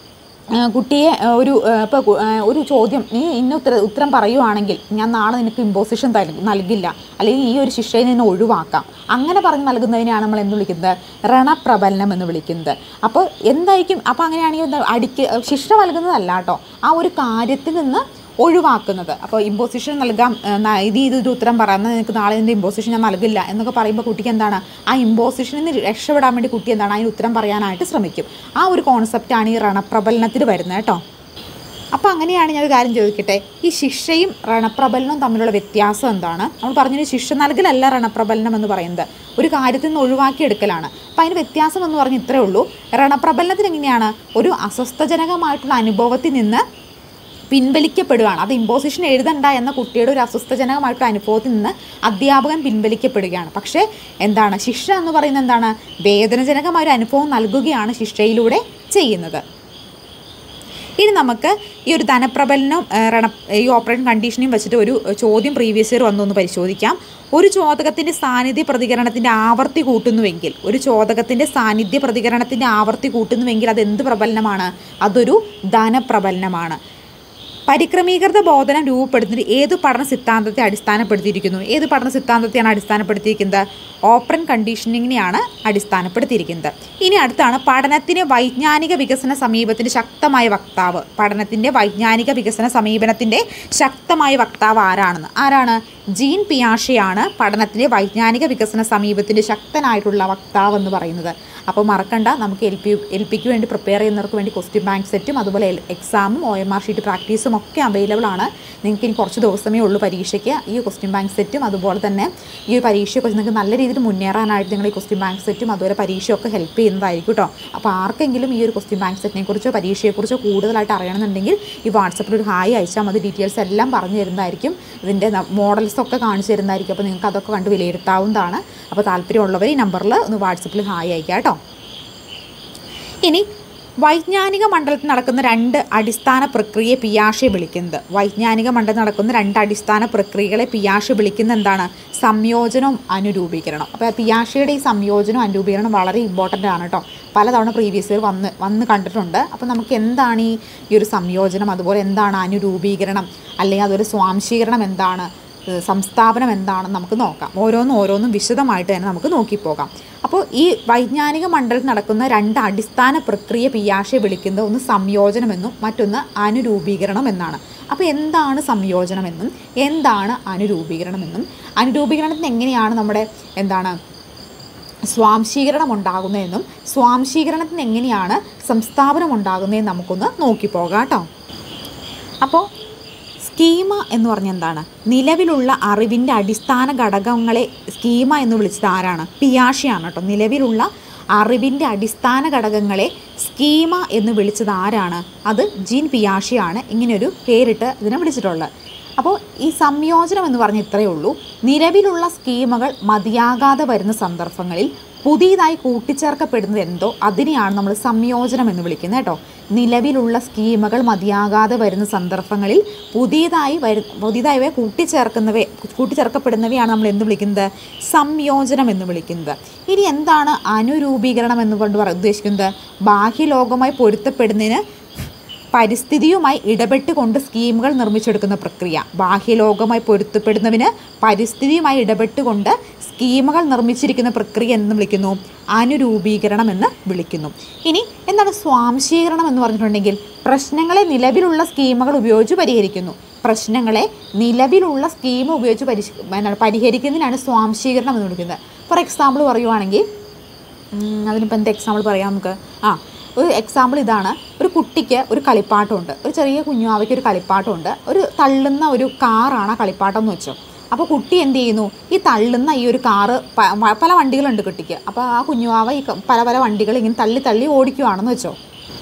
കുട്ടിയെ ഒരു ഇപ്പോൾ ഒരു ചോദ്യം നീ ഇന്ന ഉത്തര ഉത്തരം പറയുവാണെങ്കിൽ ഞാൻ നാളെ നിനക്ക് ഇമ്പോസിഷൻ നൽകില്ല, അല്ലെങ്കിൽ ഈ ഒരു ശിക്ഷയിൽ നിന്ന് ഒഴിവാക്കാം, അങ്ങനെ പറഞ്ഞ് നൽകുന്നതിനെയാണ് നമ്മൾ എന്ന് വിളിക്കുന്നത് ഋണപ്രബലനം എന്ന് വിളിക്കുന്നത്. അപ്പോൾ എന്തായിരിക്കും, അപ്പോൾ അങ്ങനെയാണെങ്കിൽ അടിക്ക് ശിക്ഷ നൽകുന്നതല്ല കേട്ടോ, ആ ഒരു കാര്യത്തിൽ നിന്ന് ഒഴിവാക്കുന്നത്. അപ്പോൾ ഇമ്പോസിഷൻ നൽകാം, ഇത് ഇതൊരു ഉത്തരം പറയാം, നിനക്ക് നാളെ ഇതിൻ്റെ ഇമ്പോസിഷൻ ഞാൻ നൽകില്ല എന്നൊക്കെ പറയുമ്പോൾ കുട്ടിക്ക് എന്താണ്, ആ ഇമ്പോസിഷനിൽ നിന്ന് രക്ഷപ്പെടാൻ വേണ്ടി കുട്ടി എന്താണ് അതിന് ഉത്തരം പറയാനായിട്ട് ശ്രമിക്കും. ആ ഒരു കോൺസെപ്റ്റാണ് ഈ ഋണപ്രബലനത്തിൽ വരുന്നത് കേട്ടോ. അപ്പോൾ അങ്ങനെയാണ് ഞാനൊരു കാര്യം ചോദിക്കട്ടെ, ഈ ശിക്ഷയും രണപ്രബലനവും തമ്മിലുള്ള വ്യത്യാസം എന്താണ്? നമ്മൾ പറഞ്ഞൊരു ശിക്ഷ നൽകലല്ല രണപ്രബലനം എന്ന് പറയുന്നത്, ഒരു കാര്യത്തിൽ നിന്ന് ഒഴിവാക്കിയെടുക്കലാണ്. അപ്പോൾ അതിന് വ്യത്യാസം എന്ന് പറഞ്ഞ് ഇത്രയേ ഉള്ളൂ. രണപ്രബലനത്തിന് എങ്ങനെയാണ്, ഒരു അസ്വസ്ഥജനകമായിട്ടുള്ള അനുഭവത്തിൽ നിന്ന് പിൻവലിക്കപ്പെടുകയാണ്. അത് ഇമ്പോസിഷൻ എഴുതണ്ട എന്ന കുട്ടിയുടെ ഒരു അസ്വസ്ഥജനകമായിട്ടുള്ള അനുഭവത്തിൽ നിന്ന് അധ്യാപകൻ പിൻവലിക്കപ്പെടുകയാണ്. പക്ഷേ എന്താണ് ശിക്ഷ എന്ന് പറയുന്നത്? എന്താണ്, വേദനജനകമായ ഒരു അനുഭവം നൽകുകയാണ് ശിക്ഷയിലൂടെ ചെയ്യുന്നത്. ഇനി നമുക്ക് ഈ ഒരു ധനപ്രബലനവും രണ ഈ ഓപ്പറേഷൻ കണ്ടീഷനും വെച്ചിട്ട് ഒരു ചോദ്യം പ്രീവിയസ് ഇയർ വന്നൊന്ന് പരിശോധിക്കാം. ഒരു ചോദകത്തിൻ്റെ സാന്നിധ്യ പ്രതികരണത്തിൻ്റെ ആവർത്തി കൂട്ടുന്നുവെങ്കിൽ ഒരു ചോദകത്തിൻ്റെ സാന്നിധ്യ പ്രതികരണത്തിൻ്റെ ആവർത്തി കൂട്ടുന്നുവെങ്കിൽ അത് എന്ത് പ്രബലനമാണ്? അതൊരു ധനപ്രബലനമാണ്. പരിക്രമീകൃത ബോധനം രൂപപ്പെടുത്തുന്നത് ഏത് പഠന സിദ്ധാന്തത്തെ അടിസ്ഥാനപ്പെടുത്തിയിരിക്കുന്നു? ഏത് പഠന സിദ്ധാന്തത്തെയാണ് അടിസ്ഥാനപ്പെടുത്തിയിരിക്കുന്നത്? ഓപ്പറൻ കണ്ടീഷനിങ്ങിനെയാണ് അടിസ്ഥാനപ്പെടുത്തിയിരിക്കുന്നത്. ഇനി അടുത്താണ് പഠനത്തിന് വൈജ്ഞാനിക വികസന സമീപനത്തിൻ്റെ ശക്തമായ വക്താവ്. പഠനത്തിൻ്റെ വൈജ്ഞാനിക വികസന സമീപനത്തിൻ്റെ ശക്തമായ വക്താവ് ആരാണെന്ന് ആരാണ് ജീൻ പിയാഷെയാണ് പഠനത്തിൻ്റെ വൈജ്ഞാനിക വികസന സമീപത്തിൻ്റെ ശക്തനായിട്ടുള്ള വക്താവ് എന്ന് പറയുന്നത്. അപ്പോൾ മറക്കണ്ട, നമുക്ക് എൽ പി എൽ പിക്ക് വേണ്ടി പ്രിപ്പയർ ചെയ്യുന്നവർക്ക് വേണ്ടി ക്വസ്റ്റ്യൻ ബാങ്ക് സെറ്റും അതുപോലെ എക്സാമും ഒ എം ആർ ഷീറ്റ് പ്രാക്ടീസും ഒക്കെ അവൈലബിൾ ആണ്. നിങ്ങൾക്ക് ഇനി കുറച്ച് ദിവസമേ ഉള്ളൂ പരീക്ഷയ്ക്ക്. ഈ ക്വസ്റ്റ്യൻ ബാങ്ക് സെറ്റും അതുപോലെ തന്നെ ഈ പരീക്ഷയൊക്കെ നിങ്ങൾക്ക് നല്ല രീതിയിൽ മുന്നേറാനായിട്ട് നിങ്ങൾ ഈ ക്വസ്റ്റ്യൻ ബാങ്ക് സെറ്റും അതുപോലെ പരീക്ഷയൊക്കെ ഹെൽപ്പ് ചെയ്യുന്നതായിരിക്കും കേട്ടോ. അപ്പോൾ ആർക്കെങ്കിലും ഈ ഒരു ക്വസ്റ്റ്യൻ ബാങ്ക് സെറ്റിനെ കുറിച്ചോ പരീക്ഷയെക്കുറിച്ചോ കൂടുതലായിട്ട് അറിയണമെന്നുണ്ടെങ്കിൽ ഈ വാട്സപ്പിൽ ഒരു ഹായ് അയച്ചാൽ മതി. ഡീറ്റെയിൽസ് എല്ലാം പറഞ്ഞു തരുന്നതായിരിക്കും, ഇതിൻ്റെ മോഡൽസൊക്കെ കാണിച്ചു തരുന്നതായിരിക്കും. അപ്പോൾ നിങ്ങൾക്ക് അതൊക്കെ കണ്ട് വിലയിരുത്താവുന്നതാണ്. അപ്പോൾ താല്പര്യമുള്ളവർ ഈ നമ്പറിൽ ഒന്ന് വാട്സപ്പിൽ ഹായ് അയക്കാം കേട്ടോ. ഇനി വൈജ്ഞാനിക മണ്ഡലത്തിൽ നടക്കുന്ന രണ്ട് അടിസ്ഥാന പ്രക്രിയയെ പിയാഷെ വിളിക്കുന്നത് വൈജ്ഞാനിക മണ്ഡലത്തിൽ നടക്കുന്ന രണ്ട് അടിസ്ഥാന പ്രക്രിയകളെ പിയാഷെ വിളിക്കുന്നത് എന്താണ്? സംയോജനവും അനുരൂപീകരണം. അപ്പോൾ പിയാഷയുടെ ഈ സംയോജനവും അനുരൂപീകരണം വളരെ ഇമ്പോർട്ടൻ്റ് ആണ് കേട്ടോ. പലതവണ പ്രീവിയസ് ഇയർ വന്ന് വന്ന് കണ്ടിട്ടുണ്ട്. അപ്പോൾ നമുക്ക് എന്താണ് ഈ ഈ ഒരു സംയോജനം, അതുപോലെ എന്താണ് അനുരൂപീകരണം, അല്ലെങ്കിൽ അതൊരു സ്വാംശീകരണം എന്താണ്, സംസ്ഥാപനം എന്താണെന്ന് നമുക്ക് നോക്കാം. ഓരോന്നും ഓരോന്നും വിശദമായിട്ട് തന്നെ നമുക്ക് നോക്കിപ്പോകാം. അപ്പോൾ ഈ വൈജ്ഞാനിക മണ്ഡലത്തിൽ നടക്കുന്ന രണ്ട് അടിസ്ഥാന പ്രക്രിയ പിയാഷെ വിളിക്കുന്നത് ഒന്ന് സംയോജനമെന്നും മറ്റൊന്ന് അനുരൂപീകരണം എന്നാണ്. അപ്പോൾ എന്താണ് സംയോജനമെന്നും എന്താണ് അനുരൂപീകരണമെന്നും അനുരൂപീകരണത്തിന് എങ്ങനെയാണ് നമ്മുടെ എന്താണ് സ്വാംശീകരണം ഉണ്ടാകുന്നതെന്നും സ്വാംശീകരണത്തിന് എങ്ങനെയാണ് സംസ്ഥാപനം ഉണ്ടാകുന്നതെന്ന് നമുക്കൊന്ന് നോക്കിപ്പോകാം കേട്ടോ. അപ്പോൾ സ്കീമ എന്ന് പറഞ്ഞാൽ എന്താണ്? നിലവിലുള്ള അറിവിൻ്റെ അടിസ്ഥാന ഘടകങ്ങളെ സ്കീമ എന്ന് വിളിച്ചത് ആരാണ്? പിയാഷെയാണ് കേട്ടോ. നിലവിലുള്ള അറിവിൻ്റെ അടിസ്ഥാന ഘടകങ്ങളെ സ്കീമ എന്ന് വിളിച്ചത് ആരാണ്? അത് ജീൻ പിയാഷെയാണ് ഇങ്ങനെയൊരു പേരിട്ട് ഇതിനെ വിളിച്ചിട്ടുള്ളത്. അപ്പോൾ ഈ സംയോജനം എന്ന് പറഞ്ഞാൽ ഇത്രയേ ഉള്ളൂ. നിലവിലുള്ള സ്കീമകൾ മതിയാകാതെ വരുന്ന സന്ദർഭങ്ങളിൽ പുതിയതായി കൂട്ടിച്ചേർക്കപ്പെടുന്നത് എന്തോ അതിനെയാണ് നമ്മൾ സംയോജനം എന്ന് വിളിക്കുന്നത് കേട്ടോ. നിലവിലുള്ള സ്കീമുകൾ മതിയാകാതെ വരുന്ന സന്ദർഭങ്ങളിൽ പുതിയതായി വരു പുതിയതായവയെ കൂട്ടിച്ചേർക്കുന്നവയെ കൂട്ടിച്ചേർക്കപ്പെടുന്നവയാണ് നമ്മൾ എന്ത് വിളിക്കുന്നത്? സംയോജനം എന്ന് വിളിക്കുന്നത്. ഇനി എന്താണ് അനുരൂപീകരണം എന്ന് കൊണ്ട് ഉദ്ദേശിക്കുന്നത്? ബാഹ്യലോകവുമായി പൊരുത്തപ്പെടുന്നതിന് പരിസ്ഥിതിയുമായി ഇടപെട്ടുകൊണ്ട് സ്കീമുകൾ നിർമ്മിച്ചെടുക്കുന്ന പ്രക്രിയ. ബാഹ്യലോകവുമായി പൊരുത്തപ്പെടുന്നതിന് പരിസ്ഥിതിയുമായി ഇടപെട്ടുകൊണ്ട് സ്കീമുകൾ നിർമ്മിച്ചിരിക്കുന്ന പ്രക്രിയ എന്ന് വിളിക്കുന്നു അനുരൂപീകരണം എന്ന് വിളിക്കുന്നു. ഇനി എന്താണ് സ്വാംശീകരണം എന്ന് പറഞ്ഞിട്ടുണ്ടെങ്കിൽ പ്രശ്നങ്ങളെ നിലവിലുള്ള സ്കീമുകൾ ഉപയോഗിച്ച് പരിഹരിക്കുന്നു. പ്രശ്നങ്ങളെ നിലവിലുള്ള സ്കീം ഉപയോഗിച്ച് പരി പരിഹരിക്കുന്നതിനാണ് സ്വാംശീകരണം എന്ന് വിളിക്കുന്നത്. ഫോർ എക്സാമ്പിൾ പറയുവാണെങ്കിൽ അതിനിപ്പോൾ എന്ത് എക്സാമ്പിൾ പറയാം നമുക്ക്? ആ ഒരു എക്സാമ്പിൾ ഇതാണ്. ഒരു കുട്ടിക്ക് ഒരു കളിപ്പാട്ടമുണ്ട്, ഒരു ചെറിയ കുഞ്ഞുവാവയ്ക്ക് ഒരു കളിപ്പാട്ടമുണ്ട്. ഒരു തള്ളുന്ന ഒരു കാറാണ് ആ കളിപ്പാട്ടം എന്ന് വെച്ചോ. അപ്പോൾ കുട്ടി എന്ത് ചെയ്യുന്നു? ഈ തള്ളുന്ന ഈ ഒരു കാറ് പല വണ്ടികളുണ്ട് കുട്ടിക്ക്. അപ്പോൾ ആ കുഞ്ഞുവാവ ഈ പല പല വണ്ടികൾ ഇങ്ങനെ തള്ളി തള്ളി ഓടിക്കുവാണെന്ന് വെച്ചോ.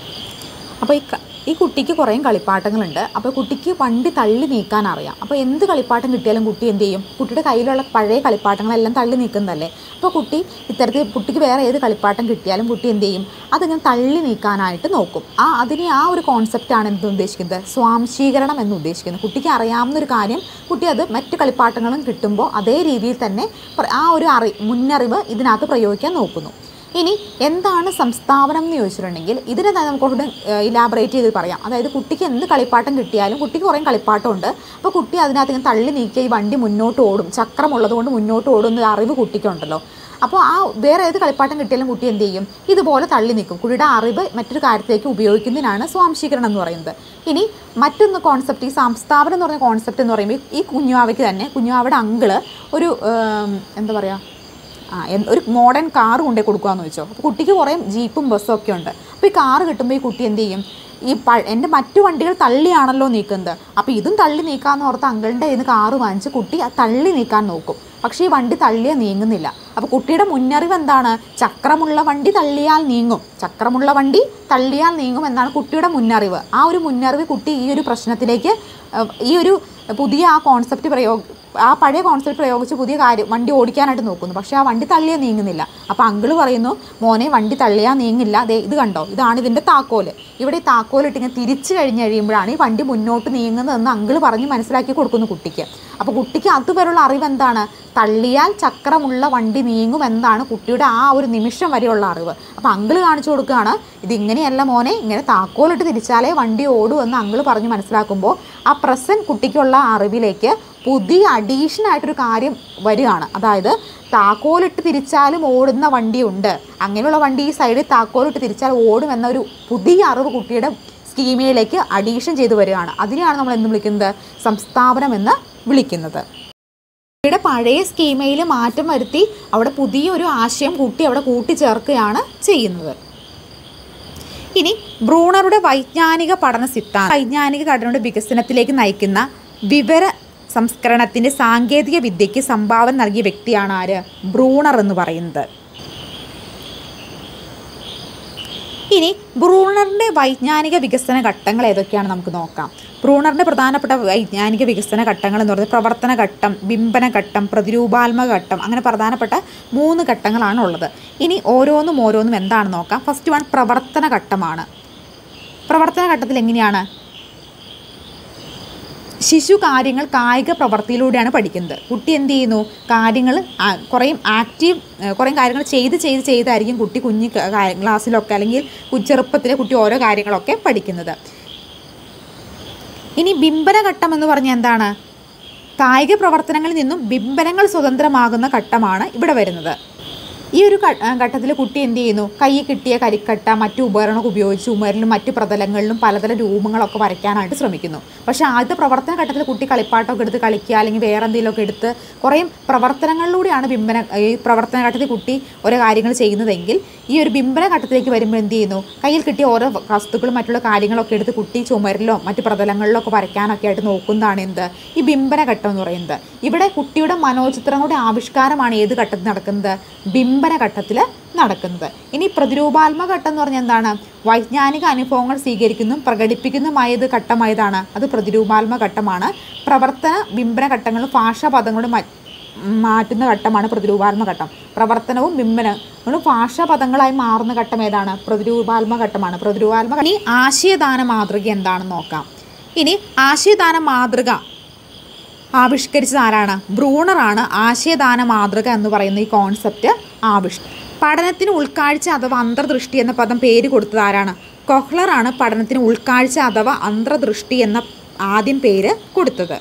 അപ്പോൾ ഈ ഈ കുട്ടിക്ക് കുറേ കളിപ്പാട്ടങ്ങളുണ്ട്. അപ്പോൾ കുട്ടിക്ക് വണ്ടി തള്ളി നീക്കാൻ അറിയാം. അപ്പോൾ എന്ത് കളിപ്പാട്ടം കിട്ടിയാലും കുട്ടി എന്ത് ചെയ്യും? കുട്ടിയുടെ കയ്യിലുള്ള പഴയ കളിപ്പാട്ടങ്ങളെല്ലാം തള്ളി നീക്കുന്നതല്ലേ. അപ്പോൾ കുട്ടി ഇത്തരത്തിൽ കുട്ടിക്ക് വേറെ ഏത് കളിപ്പാട്ടം കിട്ടിയാലും കുട്ടി എന്ത് ചെയ്യും? അതിങ്ങനെ തള്ളി നീക്കാനായിട്ട് നോക്കും. ആ അതിനെ ആ ഒരു കോൺസെപ്റ്റാണ് എന്ത് ഉദ്ദേശിക്കുന്നത്? സ്വാംശീകരണം എന്ന് ഉദ്ദേശിക്കുന്നത്. കുട്ടിക്ക് അറിയാവുന്നൊരു കാര്യം കുട്ടി അത് മറ്റ് കളിപ്പാട്ടങ്ങളും കിട്ടുമ്പോൾ അതേ രീതിയിൽ തന്നെ ആ ഒരു അറി മുന്നറിവ് ഇതിനകത്ത് പ്രയോഗിക്കാൻ നോക്കുന്നു. ഇനി എന്താണ് സംസ്ഥാപനം എന്ന് ചോദിച്ചിട്ടുണ്ടെങ്കിൽ ഇതിനെ നമുക്കൊന്ന് ഇലാബറേറ്റ് ചെയ്ത് പറയാം. അതായത് കുട്ടിക്ക് എന്ത് കളിപ്പാട്ടം കിട്ടിയാലും കുട്ടിക്ക് കുറേ കളിപ്പാട്ടമുണ്ട്. അപ്പോൾ കുട്ടി അതിനകത്ത് ഇങ്ങനെ തള്ളി നീക്കിയ ഈ വണ്ടി മുന്നോട്ട് ഓടും, ചക്രമുള്ളത് കൊണ്ട് മുന്നോട്ട് ഓടുന്ന അറിവ് കുട്ടിക്കുണ്ടല്ലോ. അപ്പോൾ ആ വേറെ ഏത് കളിപ്പാട്ടം കിട്ടിയാലും കുട്ടി എന്ത് ചെയ്യും? ഇതുപോലെ തള്ളി നിൽക്കും. കുട്ടിയുടെ അറിവ് മറ്റൊരു കാര്യത്തിലേക്ക് ഉപയോഗിക്കുന്നതിനാണ് സ്വാംശീകരണം എന്ന് പറയുന്നത്. ഇനി മറ്റൊന്ന് കോൺസെപ്റ്റ്, ഈ സംസ്ഥാപനം എന്ന് പറഞ്ഞ കോൺസെപ്റ്റ് എന്ന് പറയുമ്പോൾ ഈ കുഞ്ഞുവാവയ്ക്ക് തന്നെ കുഞ്ഞുവാവയുടെ അങ്കിള് ഒരു എന്താ പറയുക ഒരു മോഡേൺ കാർ കൊണ്ടേ കൊടുക്കുകയെന്ന് വെച്ചോ. അപ്പോൾ കുട്ടിക്ക് കുറേ ജീപ്പും ബസ്സും ഒക്കെ ഉണ്ട്. അപ്പോൾ ഈ കാറ് കിട്ടുമ്പോൾ ഈ കുട്ടി എന്ത് ചെയ്യും? ഈ പ എൻ്റെ മറ്റു വണ്ടികൾ തള്ളിയാണല്ലോ നീക്കുന്നത്, അപ്പോൾ ഇതും തള്ളി നീക്കാമെന്ന് ഓർത്ത് അങ്കിളിൻ്റെ കയ്യിൽ നിന്ന് കാറ് വാങ്ങിച്ച് കുട്ടി തള്ളി നീക്കാൻ നോക്കും. പക്ഷേ ഈ വണ്ടി തള്ളിയാൽ നീങ്ങുന്നില്ല. അപ്പോൾ കുട്ടിയുടെ മുന്നറിവ് എന്താണ്? ചക്രമുള്ള വണ്ടി തള്ളിയാൽ നീങ്ങും, ചക്രമുള്ള വണ്ടി തള്ളിയാൽ നീങ്ങും എന്നാണ് കുട്ടിയുടെ മുന്നറിവ്. ആ ഒരു മുന്നറിവ് കുട്ടി ഈ ഒരു പ്രശ്നത്തിലേക്ക്, ഈ ഒരു പുതിയ ആ കോൺസെപ്റ്റ് പ്രയോഗ ആ പഴയ കോൺസെപ്റ്റ് പ്രയോഗിച്ച് പുതിയ കാര്യം വണ്ടി ഓടിക്കാനായിട്ട് നോക്കുന്നു. പക്ഷേ ആ വണ്ടി തള്ളിയാൽ നീങ്ങുന്നില്ല. അപ്പോൾ അങ്കിള് പറയുന്നു, മോനെ വണ്ടി തള്ളിയാൽ നീങ്ങില്ല, ദേ ഇത് കണ്ടോ, ഇതാണ് ഇതിൻ്റെ താക്കോല്. ഇവിടെ ഈ താക്കോലിട്ട് ഇങ്ങനെ തിരിച്ച് കഴിഞ്ഞ് കഴിയുമ്പോഴാണ് ഈ വണ്ടി മുന്നോട്ട് നീങ്ങുന്നതെന്ന് അങ്കിള് പറഞ്ഞ് മനസ്സിലാക്കി കൊടുക്കുന്നു കുട്ടിക്ക്. അപ്പോൾ കുട്ടിക്ക് അതുവരെയുള്ള അറിവ് എന്താണ്? തള്ളിയാൽ ചക്രമുള്ള വണ്ടി നീങ്ങും എന്നാണ് കുട്ടിയുടെ ആ ഒരു നിമിഷം വരെയുള്ള അറിവ്. അപ്പോൾ അങ്കിള് കാണിച്ചു കൊടുക്കുകയാണ്, ഇതിങ്ങനെയല്ല മോനെ, ഇങ്ങനെ താക്കോലിട്ട് തിരിച്ചാലേ വണ്ടി ഓടൂ എന്ന് അങ്കിള് പറഞ്ഞ് മനസ്സിലാക്കുമ്പോൾ ആ പ്രസൻറ്റ് കുട്ടിക്കുള്ള അറിവിലേക്ക് പുതിയ അഡീഷനായിട്ടൊരു കാര്യം വരികയാണ്. അതായത് താക്കോലിട്ട് തിരിച്ചാലും ഓടുന്ന വണ്ടിയുണ്ട്, അങ്ങനെയുള്ള വണ്ടി ഈ സൈഡിൽ താക്കോലിട്ട് തിരിച്ചാൽ ഓടും എന്നൊരു പുതിയ അറിവ് കുട്ടിയുടെ സ്കീമയിലേക്ക് അഡീഷൻ ചെയ്ത് വരികയാണ്. അതിനെയാണ് നമ്മൾ എന്ന് വിളിക്കുന്നത്? സംസ്ഥാപനം എന്ന് വിളിക്കുന്നത്. കുട്ടിയുടെ പഴയ സ്കീമയിൽ മാറ്റം വരുത്തി അവിടെ പുതിയൊരു ആശയം കുട്ടി അവിടെ കൂട്ടിച്ചേർക്കുകയാണ് ചെയ്യുന്നത്. ഇനി ബ്രൂണറുടെ വൈജ്ഞാനിക പഠന സിദ്ധാന്തം വൈജ്ഞാനിക ഘടനയുടെ വികസനത്തിലേക്ക് നയിക്കുന്ന വിവര സംസ്കരണത്തിൻ്റെ സാങ്കേതിക വിദ്യയ്ക്ക് സംഭാവന നൽകിയ വ്യക്തിയാണ് ആര്? ബ്രൂണർ എന്ന് പറയുന്നത്. ഇനി ബ്രൂണറിൻ്റെ വൈജ്ഞാനിക വികസന ഘട്ടങ്ങൾ ഏതൊക്കെയാണ് നമുക്ക് നോക്കാം. ബ്രൂണറിൻ്റെ പ്രധാനപ്പെട്ട വൈജ്ഞാനിക വികസന ഘട്ടങ്ങൾ എന്ന് പറയുന്നത് പ്രവർത്തന ഘട്ടം, ബിംബന ഘട്ടം, പ്രതിരൂപാത്മക ഘട്ടം, അങ്ങനെ പ്രധാനപ്പെട്ട മൂന്ന് ഘട്ടങ്ങളാണ് ഉള്ളത്. ഇനി ഓരോന്നും ഓരോന്നും എന്താണെന്ന് നോക്കാം. ഫസ്റ്റ് വൺ പ്രവർത്തന ഘട്ടമാണ്. പ്രവർത്തന ഘട്ടത്തിൽ എങ്ങനെയാണ്? ശിശു കാര്യങ്ങൾ കായിക പ്രവൃത്തിയിലൂടെയാണ് പഠിക്കുന്നത്. കുട്ടി എന്ത് ചെയ്യുന്നു? കാര്യങ്ങൾ കുറേ ആക്റ്റീവ് കുറേ കാര്യങ്ങൾ ചെയ്ത് ചെയ്ത് ചെയ്തായിരിക്കും കുട്ടി കുഞ്ഞ് ക്ലാസ്സിലൊക്കെ അല്ലെങ്കിൽ ചെറുപ്പത്തിലെ കുട്ടി ഓരോ കാര്യങ്ങളൊക്കെ പഠിക്കുന്നത്. ഇനി ബിംബന ഘട്ടം എന്ന് പറഞ്ഞാൽ എന്താണ്? കായിക പ്രവർത്തനങ്ങളിൽ നിന്നും ബിംബനങ്ങൾ സ്വതന്ത്രമാകുന്ന ഘട്ടമാണ് ഇവിടെ വരുന്നത്. ഈ ഒരു ഘട്ടത്തിൽ കുട്ടി എന്ത് ചെയ്യുന്നു? കയ്യിൽ കിട്ടിയ കരിക്കട്ട മറ്റു ഉപകരണങ്ങൾ ഉപയോഗിച്ച് ഉമരിലും മറ്റു പ്രതലങ്ങളിലും പലതരം രൂപങ്ങളൊക്കെ വരയ്ക്കാനായിട്ട് ശ്രമിക്കുന്നു. പക്ഷേ ആദ്യത്തെ പ്രവർത്തന ഘട്ടത്തിൽ കുട്ടി കളിപ്പാട്ടമൊക്കെ എടുത്ത് കളിക്കുക അല്ലെങ്കിൽ വേറെ എന്തെങ്കിലുമൊക്കെ എടുത്ത് കുറേ പ്രവർത്തനങ്ങളിലൂടെയാണ് ബിംബന ഈ പ്രവർത്തന ഘട്ടത്തിൽ കുട്ടി ഓരോ കാര്യങ്ങൾ ചെയ്യുന്നതെങ്കിൽ ഈ ഒരു ബിംബന ഘട്ടത്തിലേക്ക് വരുമ്പോൾ എന്ത് ചെയ്യുന്നു? കയ്യിൽ കിട്ടിയ ഓരോ വസ്തുക്കളും മറ്റുള്ള കാര്യങ്ങളൊക്കെ എടുത്ത് കുട്ടി ചുമരിലോ മറ്റു പ്രതലങ്ങളിലോ ഒക്കെ വരയ്ക്കാനൊക്കെ ആയിട്ട് നോക്കുന്നതാണ് എന്ത്? ഈ ബിംബന ഘട്ടം എന്ന് പറയുന്നത്. ഇവിടെ കുട്ടിയുടെ മനോചിത്രങ്ങളുടെ ആവിഷ്കാരമാണ് ഏത് ഘട്ടത്തിൽ നടക്കുന്നത്? ബിംബന ഘട്ടത്തിൽ നടക്കുന്നത്. ഇനി പ്രതിരൂപാത്മക ഘട്ടം എന്ന് പറഞ്ഞാൽ എന്താണ്? വൈജ്ഞാനിക അനുഭവങ്ങൾ സ്വീകരിക്കുന്നതും പ്രകടിപ്പിക്കുന്നതുമായത് ഘട്ടമായതാണ് അത് പ്രതിരൂപാത്മക ഘട്ടമാണ്. പ്രവർത്തന ബിംബന ഘട്ടങ്ങളും ഭാഷാപദങ്ങളും മാറ്റുന്ന ഘട്ടമാണ് പ്രതിരൂപാത്മക ഘട്ടം. പ്രവർത്തനവും ബിംബനങ്ങളും ഭാഷാപദങ്ങളായി മാറുന്ന ഘട്ടം ഏതാണ്? പ്രതിരൂപാത്മക ഘട്ടമാണ്. പ്രതിരൂപാത്മക. ഇനി ആശയദാന മാതൃക എന്താണെന്ന് നോക്കാം. ഇനി ആശയദാന മാതൃക ആവിഷ്കരിച്ചത് ആരാണ്? ബ്രൂണറാണ് ആശയദാന മാതൃക എന്ന് പറയുന്ന ഈ കോൺസെപ്റ്റ് ആവിഷ്കരിച്ചത്. പഠനത്തിന് ഉൾക്കാഴ്ച അഥവാ അന്തർദൃഷ്ടി എന്ന പദം പേര് കൊടുത്തത് ആരാണ്? കൊഹ്ലറാണ് പഠനത്തിന് ഉൾക്കാഴ്ച അഥവാ അന്തർദൃഷ്ടി എന്ന ആദ്യം പേര് കൊടുത്തത്.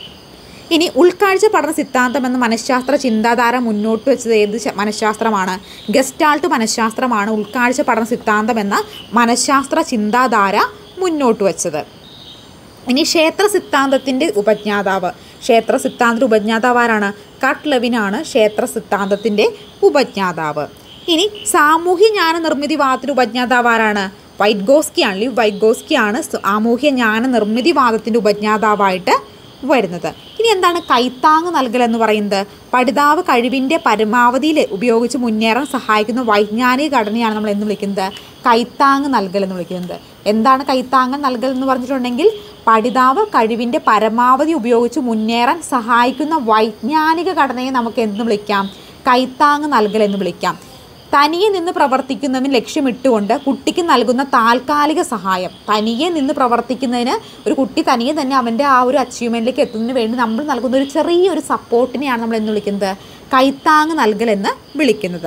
ഇനി ഉൾക്കാഴ്ച പഠന സിദ്ധാന്തം എന്ന മനഃശാസ്ത്ര ചിന്താധാര മുന്നോട്ട് വെച്ചത് ഏത് മനഃശാസ്ത്രമാണ്? ഗസ്റ്റാൾട്ട് മനഃശാസ്ത്രമാണ് ഉൾക്കാഴ്ച പഠന സിദ്ധാന്തം എന്ന മനഃശാസ്ത്ര ചിന്താധാര മുന്നോട്ട് വെച്ചത്. ഇനി ക്ഷേത്ര സിദ്ധാന്തത്തിൻ്റെ ഉപജ്ഞാതാവ് ക്ഷേത്ര സിദ്ധാന്തത്തിൻ്റെ ഉപജ്ഞാതാവ് ആരാണ്? കട്ട് ലെവിനാണ് ക്ഷേത്ര സിദ്ധാന്തത്തിൻ്റെ ഉപജ്ഞാതാവ്. ഇനി സാമൂഹ്യ ജ്ഞാന നിർമ്മിതിവാദത്തിൻ്റെ ഉപജ്ഞാതാവ് ആരാണ്? വൈറ്റ്ഗോസ്കിയാണ്. ലിവ് വൈറ്റ്ഗോസ്കിയാണ് സാമൂഹ്യ ജ്ഞാന നിർമ്മിതിവാദത്തിൻ്റെ ഉപജ്ഞാതാവായിട്ട് വരുന്നത്. ഇനി എന്താണ് കൈത്താങ് നൽകൽ എന്ന് പറയുന്നത്? പഠിതാവ് കഴിവിൻ്റെ പരമാവധിയിൽ ഉപയോഗിച്ച് മുന്നേറാൻ സഹായിക്കുന്ന വൈജ്ഞാനിക ഘടനയാണ് നമ്മൾ എന്ന് വിളിക്കുന്നത് കൈത്താങ് നൽകൽ എന്ന് വിളിക്കുന്നത്. എന്താണ് കൈത്താങ് നൽകൽ എന്ന് പറഞ്ഞിട്ടുണ്ടെങ്കിൽ പഠിതാവ് കഴിവിൻ്റെ പരമാവധി ഉപയോഗിച്ച് മുന്നേറാൻ സഹായിക്കുന്ന വൈജ്ഞാനിക ഘടനയെ നമുക്ക് എന്ത് വിളിക്കാം? കൈത്താങ് നൽകൽ എന്ന് വിളിക്കാം. തനിയെ നിന്ന് പ്രവർത്തിക്കുന്നതിന് ലക്ഷ്യമിട്ടുകൊണ്ട് കുട്ടിക്ക് നൽകുന്ന താൽക്കാലിക സഹായം. തനിയെ നിന്ന് പ്രവർത്തിക്കുന്നതിന് ഒരു കുട്ടി തനിയെ തന്നെ അവൻ്റെ ആ ഒരു അച്ചീവ്മെൻറ്റിലേക്ക് എത്തുന്നതിന് വേണ്ടി നമ്മൾ നൽകുന്ന ഒരു ചെറിയൊരു സപ്പോർട്ടിനെയാണ് നമ്മൾ എന്ന് വിളിക്കുന്നത് കൈത്താങ് നൽകൽ എന്ന് വിളിക്കുന്നത്.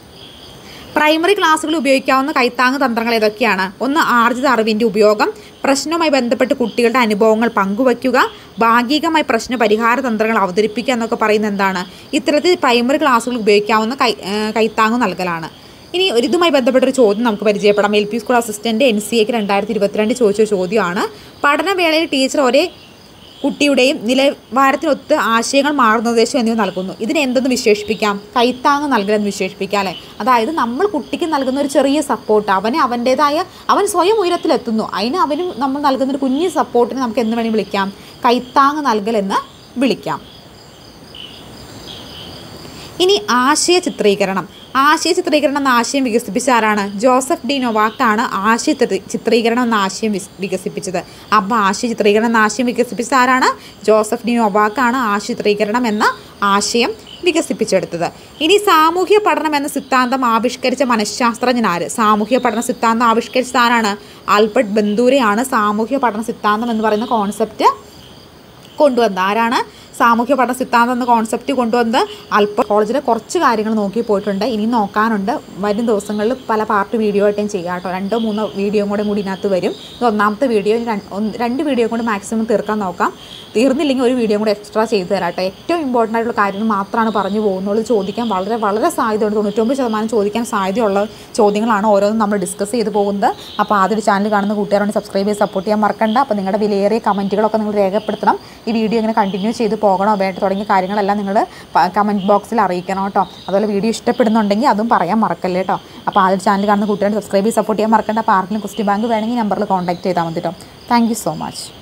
പ്രൈമറി ക്ലാസ്സുകളിൽ ഉപയോഗിക്കാവുന്ന കൈത്താങ് തന്ത്രങ്ങൾ ഏതൊക്കെയാണ്? ഒന്ന് ആർജിത അറിവിൻ്റെ ഉപയോഗം, പ്രശ്നവുമായി ബന്ധപ്പെട്ട് കുട്ടികളുടെ അനുഭവങ്ങൾ പങ്കുവയ്ക്കുക, ഭാഗികമായി പ്രശ്ന പരിഹാര തന്ത്രങ്ങൾ അവതരിപ്പിക്കുക എന്നൊക്കെ പറയുന്നത് എന്താണ്? ഇത്തരത്തിൽ പ്രൈമറി ക്ലാസ്സുകളിൽ ഉപയോഗിക്കാവുന്ന കൈ കൈത്താങ് നൽകലാണ്. ഇനി ഇതുമായി ബന്ധപ്പെട്ടൊരു ചോദ്യം നമുക്ക് പരിചയപ്പെടാം. L P school assistant N C എക്ക് രണ്ടായിരത്തി ഇരുപത്തിരണ്ട് ചോദിച്ച ചോദ്യമാണ്. പഠനവേളയിൽ ടീച്ചർ ഒരേ കുട്ടിയുടെയും നിലവാരത്തിനൊത്ത് ആശയങ്ങൾ മാർഗനിർദ്ദേശം എന്നിവ നൽകുന്നു. ഇതിനെ എന്തെന്ന് വിശേഷിപ്പിക്കാം? കൈത്താങ്ങ് നൽകലെന്ന് വിശേഷിപ്പിക്കാം അല്ലേ. അതായത് നമ്മൾ കുട്ടിക്ക് നൽകുന്ന ഒരു ചെറിയ സപ്പോർട്ട്, അവന് അവൻ്റേതായ അവൻ സ്വയം ഉയരത്തിലെത്തുന്നു, അതിന് അവന് നമ്മൾ നൽകുന്നൊരു കുഞ്ഞു സപ്പോർട്ടിന് നമുക്ക് എന്ത് വേണമെങ്കിൽ വിളിക്കാം? കൈത്താങ്ങ് നൽകലെന്ന് വിളിക്കാം. ഇനി ആശയ ചിത്രീകരണം. ആശയ ചിത്രീകരണം എന്ന ആശയം വികസിപ്പിച്ച ആരാണ്? ജോസഫ് ഡി നൊവാക്കാണ് ആശയ ചിത്രീകരണം എന്ന ആശയം വികസിപ്പിച്ചത്. അപ്പോൾ ആശയ ചിത്രീകരണം എന്ന ആശയം വികസിപ്പിച്ച ആരാണ്? ജോസഫ് ഡി നൊവാക്കാണ് ആശയ ചിത്രീകരണം എന്ന ആശയം വികസിപ്പിച്ചെടുത്തത്. ഇനി സാമൂഹ്യ പഠനം എന്ന സിദ്ധാന്തം ആവിഷ്കരിച്ച മനഃശാസ്ത്രജ്ഞനാര്? സാമൂഹ്യ പഠന സിദ്ധാന്തം ആവിഷ്കരിച്ച ആരാണ്? ആൽബർട്ട് ബന്ദൂരയാണ് സാമൂഹ്യ പഠന സിദ്ധാന്തം എന്ന് പറയുന്ന കോൺസെപ്റ്റ് കൊണ്ടുവന്നത്. ആരാണ് സാമൂഹ്യ പഠന സിദ്ധാന്തം എന്ന കോൺസെപ്റ്റ് കൊണ്ടുവന്നത്? ആൽബർട്ട്. കോളേജിലെ കുറച്ച് കാര്യങ്ങൾ നോക്കി പോയിട്ടുണ്ട്, ഇനി നോക്കാനുണ്ട്. വരും ദിവസങ്ങളിൽ പല പാർട്ട് വീഡിയോ ആയിട്ട് ഞാൻ ചെയ്യാം കേട്ടോ. രണ്ടോ മൂന്നോ വീഡിയോ കൂടെ കൂടി ഇതിനകത്ത് വരും. ഇത് ഒന്നാമത്തെ വീഡിയോ, രണ്ട് വീഡിയോ കൊണ്ട് മാക്സിമം തീർക്കാൻ നോക്കാം. തീർന്നില്ലെങ്കിൽ ഒരു വീഡിയോ കൂടെ എക്സ്ട്രാ ചെയ്തു തരാം കേട്ടോ. ഏറ്റവും ഇമ്പോർട്ടൻ്റ് ആയിട്ടുള്ള കാര്യങ്ങൾ മാത്രമാണ് പറഞ്ഞു പോകുന്നുള്ളൂ. ചോദിക്കാൻ വളരെ വളരെ സാധ്യതയുണ്ട്. തൊണ്ണൂറ്റൊമ്പത് ശതമാനം ചോദിക്കാൻ സാധ്യതയുള്ള ചോദ്യങ്ങളാണ് ഓരോന്നും നമ്മൾ ഡിസ്കസ് ചെയ്ത് പോകുന്നത്. അപ്പോൾ ആദ്യം ചാനൽ കാണുന്ന കൂട്ടുകാരോട് സബ്സ്ക്രൈബ് ചെയ്ത് സപ്പോർട്ട് ചെയ്യാൻ മറക്കണ്ട. അപ്പോൾ നിങ്ങളുടെ വിലയേറിയ കമൻറ്റുകളൊക്കെ നിങ്ങൾ രേഖപ്പെടുത്തണം. ഈ വീഡിയോ ഇങ്ങനെ കണ്ടിന്യൂ ചെയ്ത് പോകണോ വേണ്ട തുടങ്ങിയ കാര്യങ്ങളെല്ലാം നിങ്ങൾ കമൻറ്റ് ബോക്സിൽ അറിയിക്കണം കേട്ടോ. അതുപോലെ വീഡിയോ ഇഷ്ടപ്പെടുന്നുണ്ടെങ്കിൽ അതും പറയാൻ മറക്കല്ലേ കേട്ടോ. അപ്പോൾ ആദ്യം ചാനൽ കാണുന്ന കൂട്ടുകാരോട് സബ്സ്ക്രൈബ് ചെയ്ത് സപ്പോർട്ട് ചെയ്യാൻ മറക്കണ്ട. അപ്പോൾ ആർക്കെങ്കിലും ക്വസ്റ്റ്യൻ ബാങ്ക് വേണമെങ്കിൽ നമ്പറിൽ കോൺടാക്ട് ചെയ്താൽ മതി കേട്ടോ. Thank you so much.